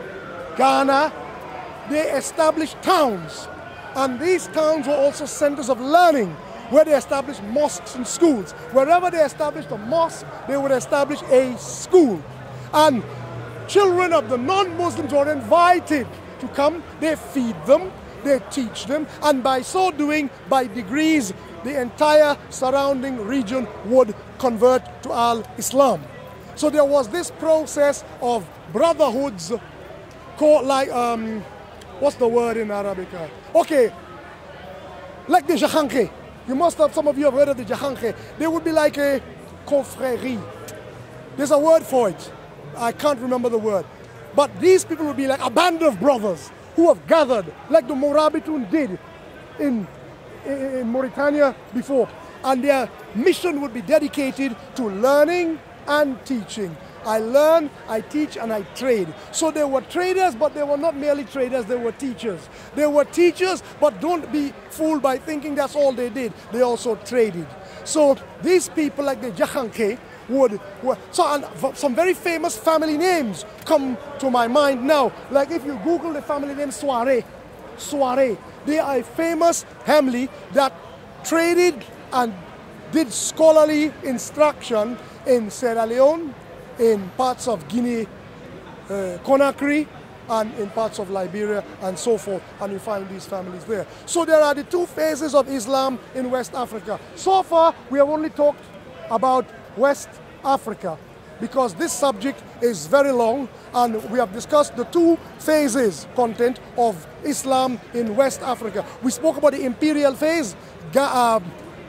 Ghana, they established towns. And these towns were also centers of learning, where they established mosques and schools. Wherever they established a mosque, they would establish a school. And children of the non-Muslims were invited to come. They feed them, they teach them, and by so doing, by degrees, the entire surrounding region would convert to Al-Islam. So there was this process of brotherhoods called like, um, what's the word in Arabic? Okay, like the Jahanke. You must have, some of you have heard of the Jahanke. They would be like a confrérie. There's a word for it. I can't remember the word. But these people would be like a band of brothers who have gathered, like the Morabitun did in, in, in Mauritania before. And their mission would be dedicated to learning and teaching. I learn, I teach, and I trade. So they were traders, but they were not merely traders, they were teachers. They were teachers, but don't be fooled by thinking that's all they did. They also traded. So these people like the Jahanke would, were, so and some very famous family names come to my mind now. Like if you Google the family name Soare, Soare, they are a famous family that traded and did scholarly instruction in Sierra Leone, in parts of Guinea, uh, Conakry, and in parts of Liberia and so forth, and you find these families there. So there are the two phases of Islam in West Africa. So far, we have only talked about West Africa because this subject is very long, and we have discussed the two phases content of Islam in West Africa. We spoke about the imperial phase, uh,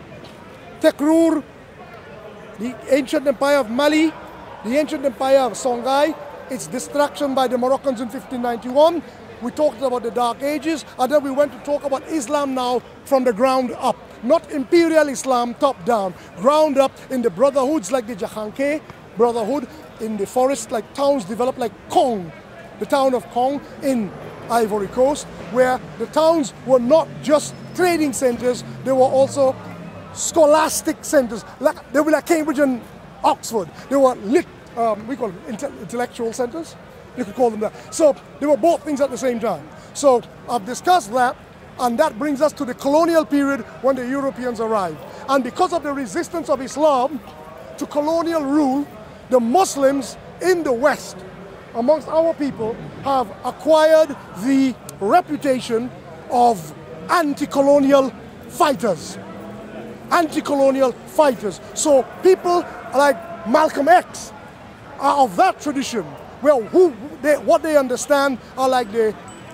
Tekrur, the ancient empire of Mali, the ancient empire of Songhai, its destruction by the Moroccans in fifteen ninety-one. We talked about the Dark Ages, and then we went to talk about Islam now from the ground up. Not imperial Islam top down, ground up in the brotherhoods like the Jahanke brotherhood, in the forest like towns developed like Kong, the town of Kong in Ivory Coast, where the towns were not just trading centers, they were also scholastic centers. Like, they were like Cambridge and Oxford. They were lit um, we call them inte- intellectual centers. You could call them that. So they were both things at the same time. So I've discussed that, and that brings us to the colonial period when the Europeans arrived. And because of the resistance of Islam to colonial rule, the Muslims in the West, amongst our people, have acquired the reputation of anti-colonial fighters. Anti-colonial fighters. So people like Malcolm X are of that tradition. Well, who they, what they understand are like the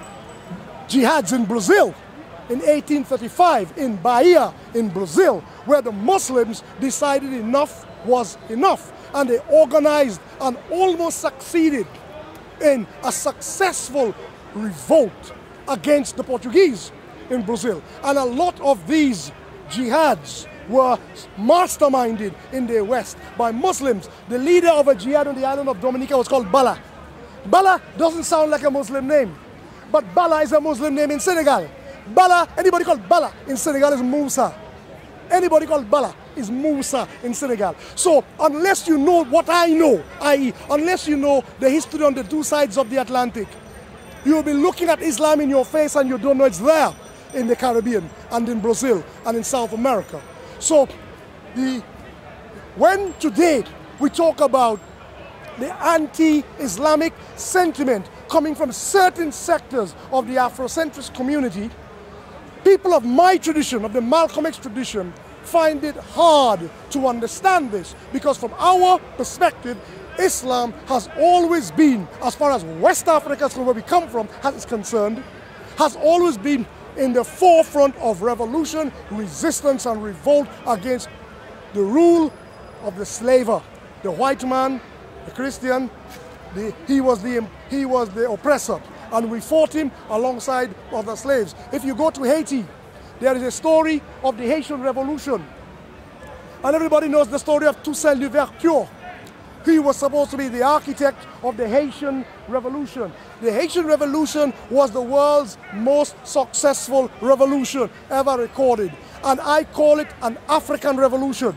jihads in Brazil in eighteen thirty-five in Bahia in Brazil, where the Muslims decided enough was enough, and they organized and almost succeeded in a successful revolt against the Portuguese in Brazil. And a lot of these jihads were masterminded in the West by Muslims. The leader of a jihad on the island of Dominica was called Bala. Bala doesn't sound like a Muslim name, but Bala is a Muslim name in Senegal. Bala, anybody called Bala in Senegal is Musa. Anybody called Bala is Musa in Senegal. So unless you know what I know, that is, unless you know the history on the two sides of the Atlantic, you will be looking at Islam in your face and you don't know it's there in the Caribbean and in Brazil and in South America. So the, when today we talk about the anti-Islamic sentiment coming from certain sectors of the Afrocentrist community, people of my tradition, of the Malcolm X tradition, find it hard to understand this, because from our perspective, Islam has always been, as far as West Africa, where we come from, is concerned, has always been in the forefront of revolution, resistance, and revolt against the rule of the slaver, the white man, the Christian. The, he was the he was the oppressor, and we fought him alongside other slaves. If you go to Haiti, there is a story of the Haitian Revolution, and everybody knows the story of Toussaint Louverture. He was supposed to be the architect of the Haitian Revolution. The Haitian Revolution was the world's most successful revolution ever recorded, and I call it an African revolution.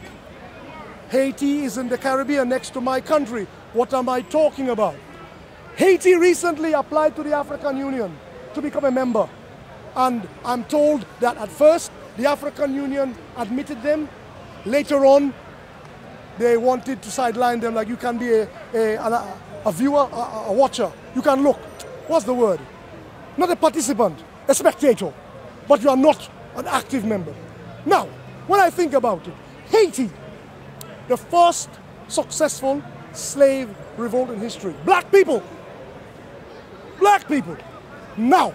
Haiti is in the Caribbean next to my country. What am I talking about? Haiti recently applied to the African Union to become a member, and I'm told that at first the African Union admitted them. Later on, they wanted to sideline them, like you can be a, a, a, a viewer, a, a watcher. You can look. What's the word? Not a participant, a spectator, but you are not an active member. Now, when I think about it, Haiti, the first successful slave revolt in history. Black people. Black people. Now,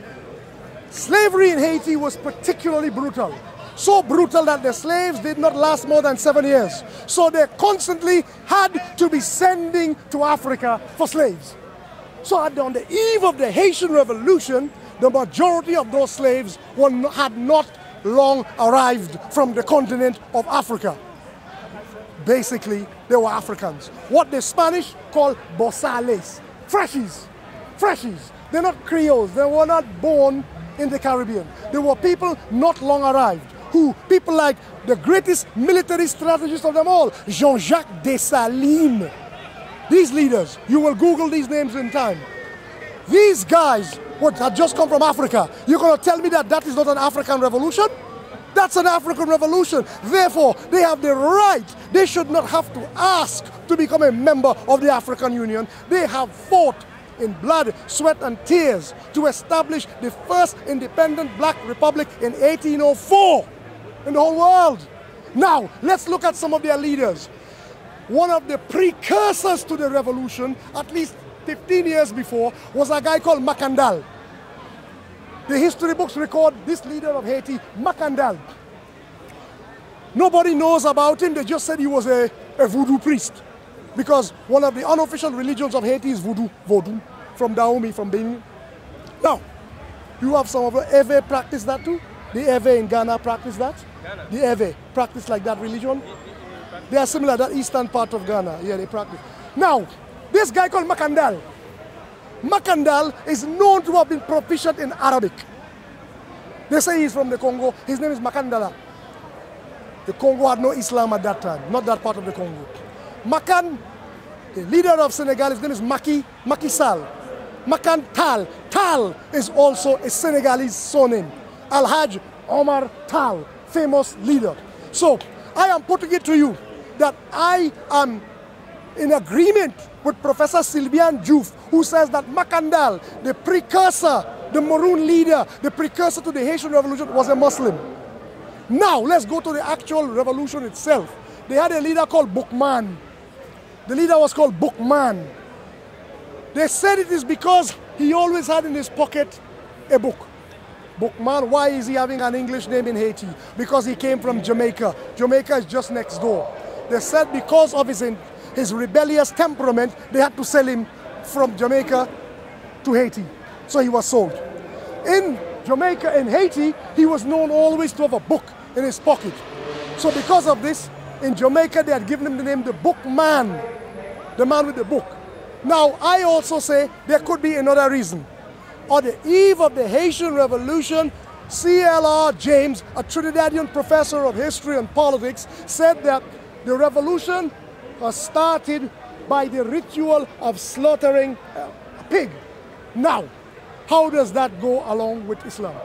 slavery in Haiti was particularly brutal. So brutal that the slaves did not last more than seven years. So they constantly had to be sending to Africa for slaves. So on the eve of the Haitian Revolution, the majority of those slaves were not, had not long arrived from the continent of Africa. Basically, they were Africans. What the Spanish call bozales, freshies, freshies. They're not Creoles. They were not born in the Caribbean. They were people not long arrived. Who? People like the greatest military strategist of them all, Jean-Jacques Dessalines. These leaders, you will Google these names in time. These guys what, had just come from Africa. You're going to tell me that that is not an African revolution? That's an African revolution. Therefore, they have the right. They should not have to ask to become a member of the African Union. They have fought in blood, sweat, and tears to establish the first independent black republic in eighteen oh four in the whole world. Now, let's look at some of their leaders. One of the precursors to the revolution, at least fifteen years before, was a guy called Macandal. The history books record this leader of Haiti, Macandal. Nobody knows about him. They just said he was a, a voodoo priest, because one of the unofficial religions of Haiti is voodoo, voodoo, from Dahomey, from Benin. Now, you have some of the Ewe practice that too. The Ewe in Ghana practice that. Ghana. The Ewe practice like that religion. They are similar, that eastern part of Ghana. Yeah, they practice. Now, this guy called Macandal. Macandal is known to have been proficient in Arabic. They say he's from the Congo. His name is Makandala. The Congo had no Islam at that time, not that part of the Congo. Makan The leader of Senegal, his name is Macky, Macky Sall. Makan Tall. Tall is also a Senegalese surname. Alhaj Omar Tall, famous leader. So I am putting it to you that I am in agreement with Professor Sylviane Diouf, who says that Makandal, the precursor, the Maroon leader, the precursor to the Haitian Revolution, was a Muslim. Now let's go to the actual revolution itself. They had a leader called Boukman. The leader was called Boukman. They said it is because he always had in his pocket a book. Boukman, why is he having an English name in Haiti? Because he came from Jamaica. Jamaica is just next door. They said because of his, his rebellious temperament, they had to sell him from Jamaica to Haiti. So he was sold. In Jamaica and Haiti, he was known always to have a book in his pocket. So because of this, in Jamaica, they had given him the name the Boukman, the man with the book. Now, I also say there could be another reason. On the eve of the Haitian Revolution, C L R James, a Trinidadian professor of history and politics, said that the revolution was started by the ritual of slaughtering a pig. Now, how does that go along with Islam?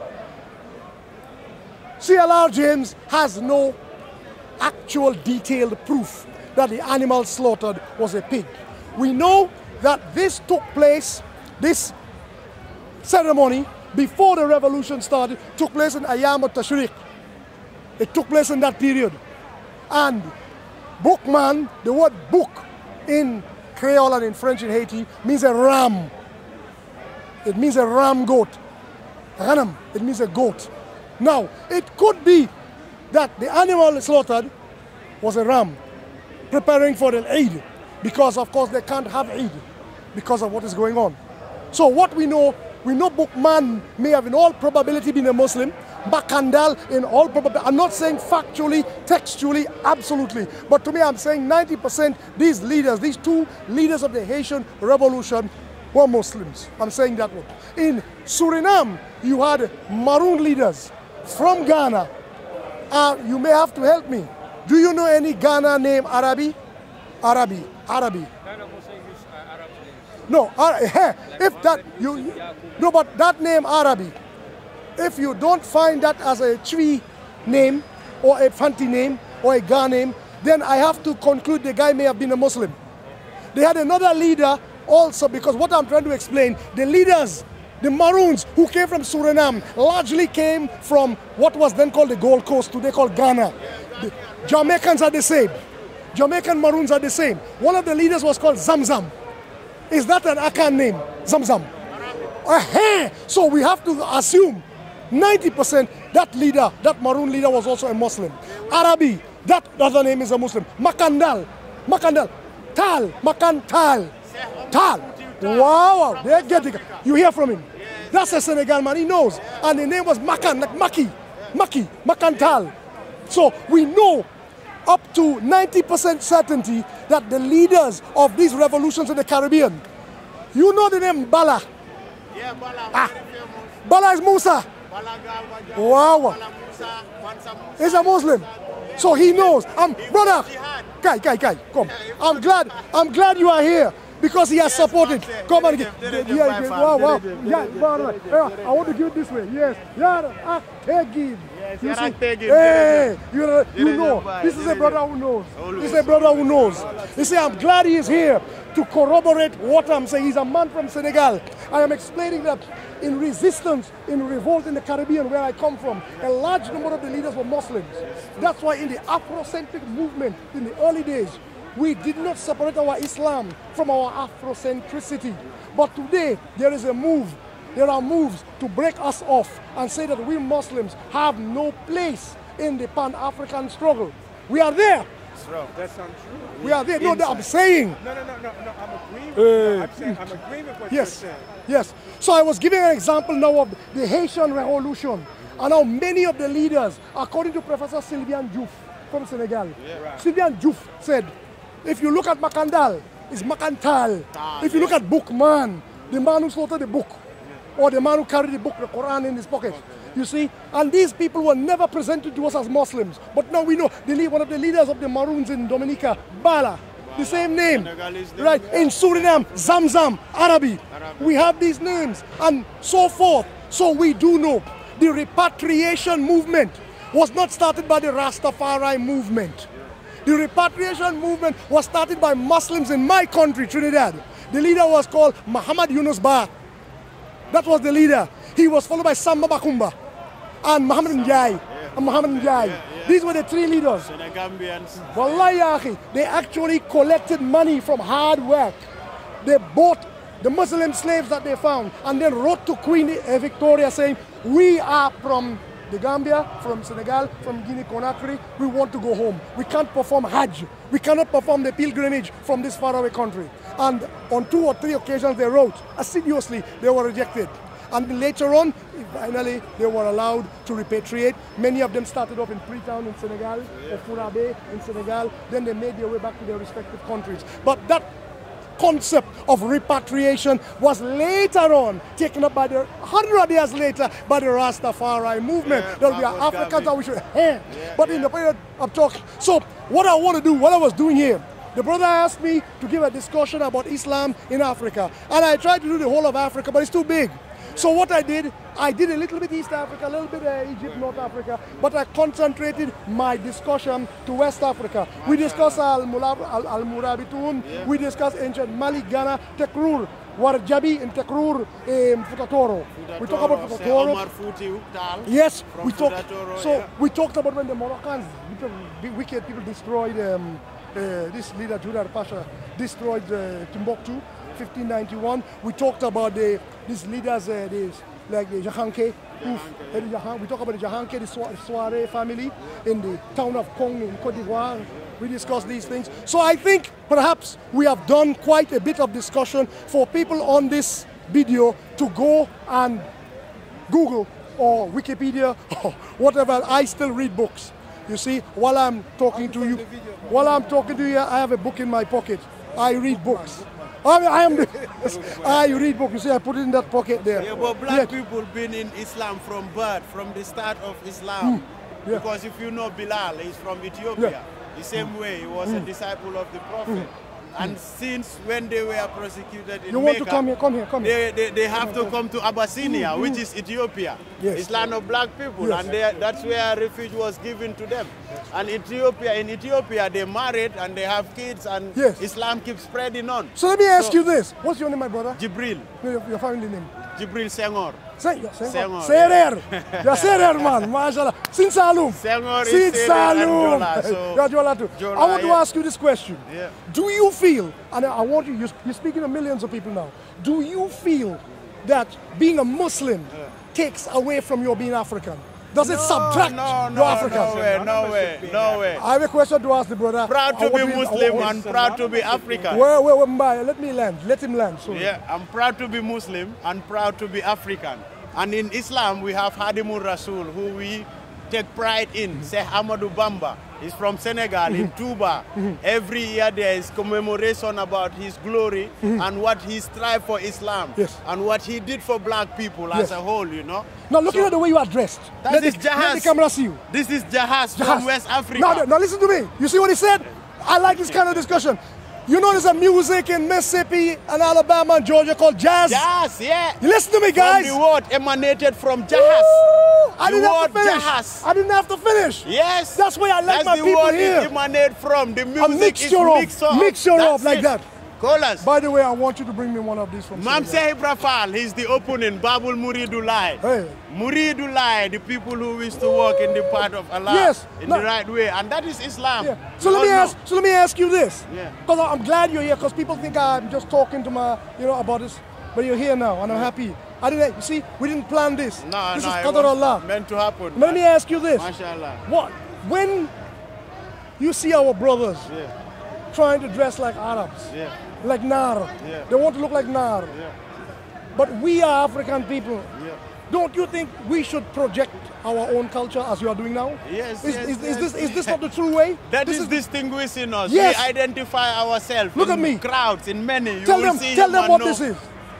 C L R James has no actual detailed proof that the animal slaughtered was a pig. We know that this took place, this ceremony, before the revolution started, took place in Ayam al-Tashriq. It took place in that period. And Boukman, the word book in Creole and in French in Haiti means a ram. It means a ram goat. Ranam, it means a goat. Now, it could be that the animal slaughtered was a ram, preparing for an Eid, because of course they can't have Eid because of what is going on. So what we know, we know Boukman may have in all probability been a Muslim, Makandal in all probability. I'm not saying factually, textually, absolutely, but to me I'm saying ninety percent these leaders, these two leaders of the Haitian Revolution were Muslims. I'm saying that one. In Suriname, you had Maroon leaders from Ghana. Uh, you may have to help me. Do you know any Ghana name Arabi? Arabi, Arabi. No, if that, you, you, no, but that name Arabi, if you don't find that as a Chwi name, or a Fanti name, or a Ga name, then I have to conclude the guy may have been a Muslim. They had another leader also, because what I'm trying to explain, the leaders, the Maroons who came from Suriname, largely came from what was then called the Gold Coast, today called Ghana. The Jamaicans are the same. Jamaican Maroons are the same. One of the leaders was called Zamzam. Is that an Akan name? Zamzam. Uh-huh. So we have to assume ninety percent that leader, that Maroon leader was also a Muslim. Arabi, that other name is a Muslim. Makandal, Makandal, Tal, Makan Tal, Tal. Wow, they get it. You hear from him. That's a Senegal man, he knows. And the name was Makan, like Maki, Maki, Makan Tal. So we know up to ninety percent certainty that the leaders of these revolutions in the Caribbean, you know the name Bala. Yeah, Bala. Ah. Bala is Musa. Wow. He's a Muslim. So he knows. Um, brother, Kai, Kai, Kai, come. I'm glad, I'm glad you are here. Because he has supported. Come and get. Yeah, wow, wow. Yeah, brother. Yeah, I want to give it this way. Yes. Yeah, take it. You see, hey, you know, you know, this is a brother who knows. This is a brother who knows. You see, I'm glad he is here to corroborate what I'm saying. He's a man from Senegal. I am explaining that in resistance, in revolt in the Caribbean, where I come from, a large number of the leaders were Muslims. That's why in the Afrocentric movement in the early days, we did not separate our Islam from our Afrocentricity. But today, there is a move. There are moves to break us off and say that we Muslims have no place in the Pan-African struggle. We are there. That's untrue. We are there. No, I'm saying. No, no, no, no, no. I'm agreeing. Uh, no, I'm saying I'm agreeing with what yes, you're saying. Yes. So I was giving an example now of the Haitian Revolution. And now many of the leaders, according to Professor Sylviane Diouf from Senegal, yeah, right. Sylviane Diouf said, if you look at Makandal, it's Makantal. Ah, if you yes. look at Boukman, the man who slaughtered the book, or the man who carried the book, the Quran, in his pocket. You see? And these people were never presented to us as Muslims. But now we know, the, one of the leaders of the Maroons in Dominica, Bala, the same name. Senegalese name, Right. yeah. In Suriname, Zamzam, Arabi. Arabi. We have these names and so forth. So we do know the repatriation movement was not started by the Rastafari movement. The repatriation movement was started by Muslims in my country, Trinidad. The leader was called Muhammad Yunus Ba. That was the leader. He was followed by Samba Bakumba and Muhammad Njai. And Muhammad Njai. Yeah, yeah. These were the three leaders. Senegambians. Wallahi, ya akhi, they actually collected money from hard work. They bought the Muslim slaves that they found and then wrote to Queen Victoria saying, we are from the Gambia, from Senegal, from Guinea-Conakry, we want to go home. We can't perform Hajj. We cannot perform the pilgrimage from this faraway country. And on two or three occasions they wrote, assiduously, they were rejected. And later on, finally, they were allowed to repatriate. Many of them started off in Freetown in Senegal, or Furabe in Senegal. Then they made their way back to their respective countries. But that concept of repatriation was later on taken up by the hundred years later by the Rastafari movement. Yeah, that we are Marcus Africans Garvey. that we should hand. Yeah, but in yeah. the period of talking, so what I want to do, what I was doing here, the brother asked me to give a discussion about Islam in Africa, and I tried to do the whole of Africa, but it's too big. So what I did, I did a little bit East Africa, a little bit uh, Egypt, North Africa, but I concentrated my discussion to West Africa. We discussed Al-Murabitun, Yeah. we discussed ancient Mali, Ghana, Tekrur, Warjabi, and Tekrur, um, Futatoro. We talk about Futatoro, say Futatoro. Omar Futi Tal. Yes, From we talked. Futatoro, So yeah. we talked about when the Moroccans, the wicked people, destroyed um, uh, this leader Judar Pasha, destroyed uh, Timbuktu, fifteen ninety-one. We talked about the these leaders, uh, these, like the Jahanke. who- uh, the Jahan, we talked about the Jahanke, the Swa- Soare family in the town of Kong in Cote d'Ivoire. We discussed these things. So I think perhaps we have done quite a bit of discussion for people on this video to go and Google or Wikipedia or whatever. I still read books. You see, while I'm talking to you, while I'm talking to you, I have a book in my pocket. I read books. I, mean, I am. The, I read books. You see, I put it in that pocket there. Yeah, but black Yeah. people been in Islam from birth, from the start of Islam. Yeah. Because if you know Bilal, he's from Ethiopia. Yeah. The same way, he was a disciple of the Prophet. And since when they were persecuted in You want Mecca, to come here? Come here. Come here. they, they, they have to come to Abyssinia, which is Ethiopia. Yes. It's land of black people, Yes. and they, that's where refuge was given to them. And Ethiopia, in Ethiopia, they married and they have kids, and Yes. Islam keeps spreading on. So let me ask So- you this: what's your name, my brother? Jibril, Your, your family name? Jibril Senghor. Say, yeah, Senghor. Senghor, Serer. You're Serer, man. Mashallah. Sin Salum. Senghor is Sin Serer and Salum. Jola, so- You're Jola too. Jola, I want to yeah. ask you this question. Yeah. Do you feel, and I want you, you're you're speaking to millions of people now, do you feel that being a Muslim takes away from your being African? Does it subtract no, no, your African? no way, no way, no way. I have a question to ask the brother. Proud I to want be I Muslim want- and proud to be African. Wait, wait, wait, Mbaye, let me land. Let him land. Sorry. Yeah, I'm proud to be Muslim and proud to be African. And in Islam, we have Hadimur Rasul, who we take pride in. Sheikh Ahmadou Bamba. He's from Senegal, in Touba. Every year there is commemoration about his glory and what he strived for Islam. Yes. And what he did for black people Yes. as a whole, you know. Now, looking So, at the way you are dressed, that let, is the, let the Jahaz. camera see you. This is Jahaz, Jahaz. from West Africa. Now, now listen to me. You see what he said? I like this kind of discussion. You know there's a music in Mississippi and Alabama and Georgia called jazz? Jahaz, yeah. You listen to me, guys. From the word emanated from Woo! Jahaz. I The didn't have word to finish. Jahaz. I didn't have to finish. Yes. That's why I like That's my the people word here. it emanate from. The music mixture is of- mixed up. mixture of That's like it. that. Callers. By the way, I want you to bring me one of these from Mam Senegal. Sehib Rafal, he's the opening. Babul Muridulai. Hey. Muridulai, the people who wish to walk in the path of Allah Yes. in No. the right way. And that is Islam. Yeah. So We let me all know. ask. So let me ask you this. Yeah. Because I'm glad you're here. Because people think I'm just talking to my, you know, about this. But you're here now, and I'm happy. I didn't. You see, we didn't plan this. No, this no, is it Qadar was Allah. meant to happen. Let me ask you this. MashaAllah. What? When you see our brothers Yeah, trying to dress like Arabs, yeah, like Nar, Yeah. they want to look like Nar. yeah, But we are African people. yeah. Don't you think we should project our own culture as you are doing now? Yes, Is, yes, is, is yes. this is this not the true way? That this is, distinguishing us. Yes. We identify ourselves Look in at me. crowds, in many. You Tell will them, see tell him them and what know. this is.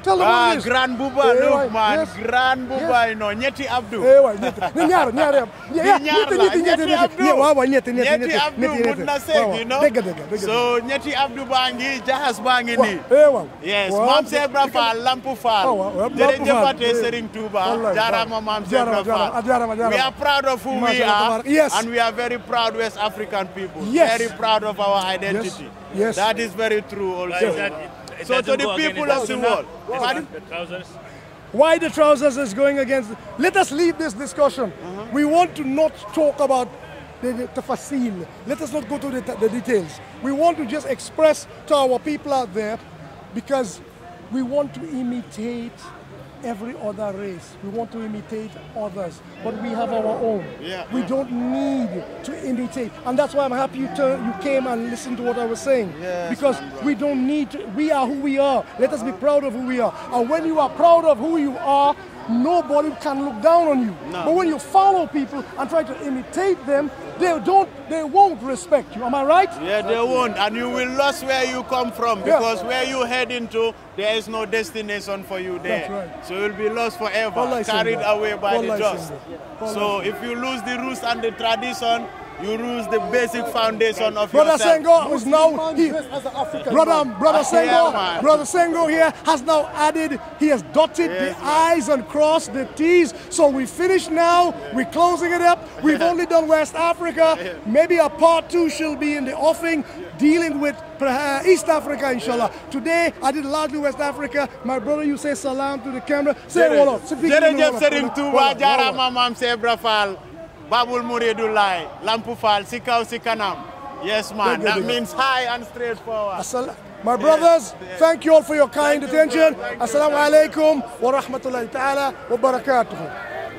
Tell them Ah, what it is. Grand Buba, Eh, look waay, man, yes. Grand Buba, Yes. you know, Nyeti Abdou. Eh, waay, ñett. Ne ñaar, ñaar yam. Ya, ñaar ñett, la, ñett, ñett, Nyeti ñett. Abdou. Ñe- waaw, waaw, ñett, ñett, Nyeti ñett, Abdou ñett, ñett. mun na Waaw, seg, waaw. you know. Dëgg, dëgg, dëgg. So Nyeti Abdou bangi, Jahas bangi ni. Eh, waaw. Yes, Waaw. Mam Sebra Fall, Lampu Fall. Oh, wow, Lampu Jërëjëfate Fall. Serigne Touba, Wallahi, Jarama waaw. Mam Jarama, Sebra jarama, Fall. jarama, jarama. We are proud of who we Mashallah, are, yes. and we are very proud West African people. Yes. Very proud of our identity. Yes. That is very true also. Is that- it So to doesn't the go people against of the Sunnah? world, Is pardon? that the trousers? Why the trousers is going against. Let us leave this discussion. We want to not talk about the, the tafasil. Let us not go to the, the details. We want to just express to our people out there, because we want to imitate every other race. We want to imitate others, but we have our own. Yeah. We don't need to imitate, and that's why I'm happy you turn, you came and listened to what I was saying. Yes, because my brother. we don't need to. We are who we are. Let us be proud of who we are. And when you are proud of who you are, nobody can look down on you. No. But when you follow people and try to imitate them, they don't. They won't respect you. Am I right? Yeah, they won't, and you will lose where you come from, Yeah. because where you head into, there is no destination for you there. That's right. So you'll be lost forever, Wallahi carried Simba. away by Wallahi the dust. Simba. Wallahi So if you lose the roots and the tradition, you lose the basic foundation of Brother yourself. Senghor is now he, As an African brother man. brother Yeah, Senghor, man. brother Senghor here has now added. He has dotted Yes, the man. I's and crossed the T's. So we finished now. We're closing it up. We've only done West Africa. Maybe a part two shall be in the offing, dealing with uh, East Africa, inshallah. Today I did largely West Africa. My brother, you say salam to the camera. Say what up. Jërëjëf Serigne Touba jaarama Mam Sebra Fall, Babul Mouridou Laye, Lampu Fall, si kaw si kanam. Yes man, Dëgg, that dëgg. means high and straightforward. Assala- My brothers, yes. thank you all for your kind Thank you, attention. bro. Thank you. Assalamu alaikum wa rahmatullahi ta'ala wa barakatuh.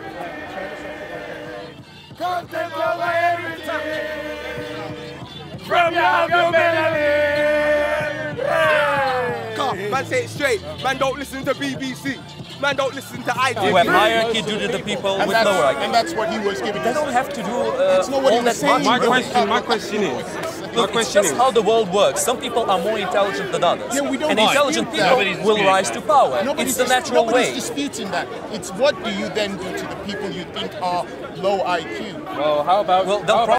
Come take over everything from your government. Come, man, say it straight. Man, don't listen to B B C. Man, don't listen to I T V. We have hierarchy due to the people And with that's, lower I and Q. that's what he was giving They us. don't have to do uh, That's not what he all was that saying. much. My question, my question is, my Look, it's question just is, how the world works. Some people are more intelligent than others. Yeah, we don't and dispute intelligent that. people Nobody's will disputing rise that. to power. Nobody's, It's the natural nobody's way. disputing that. It's what do you then do to the people you think are low I Q? well, how about, Well, how they'll about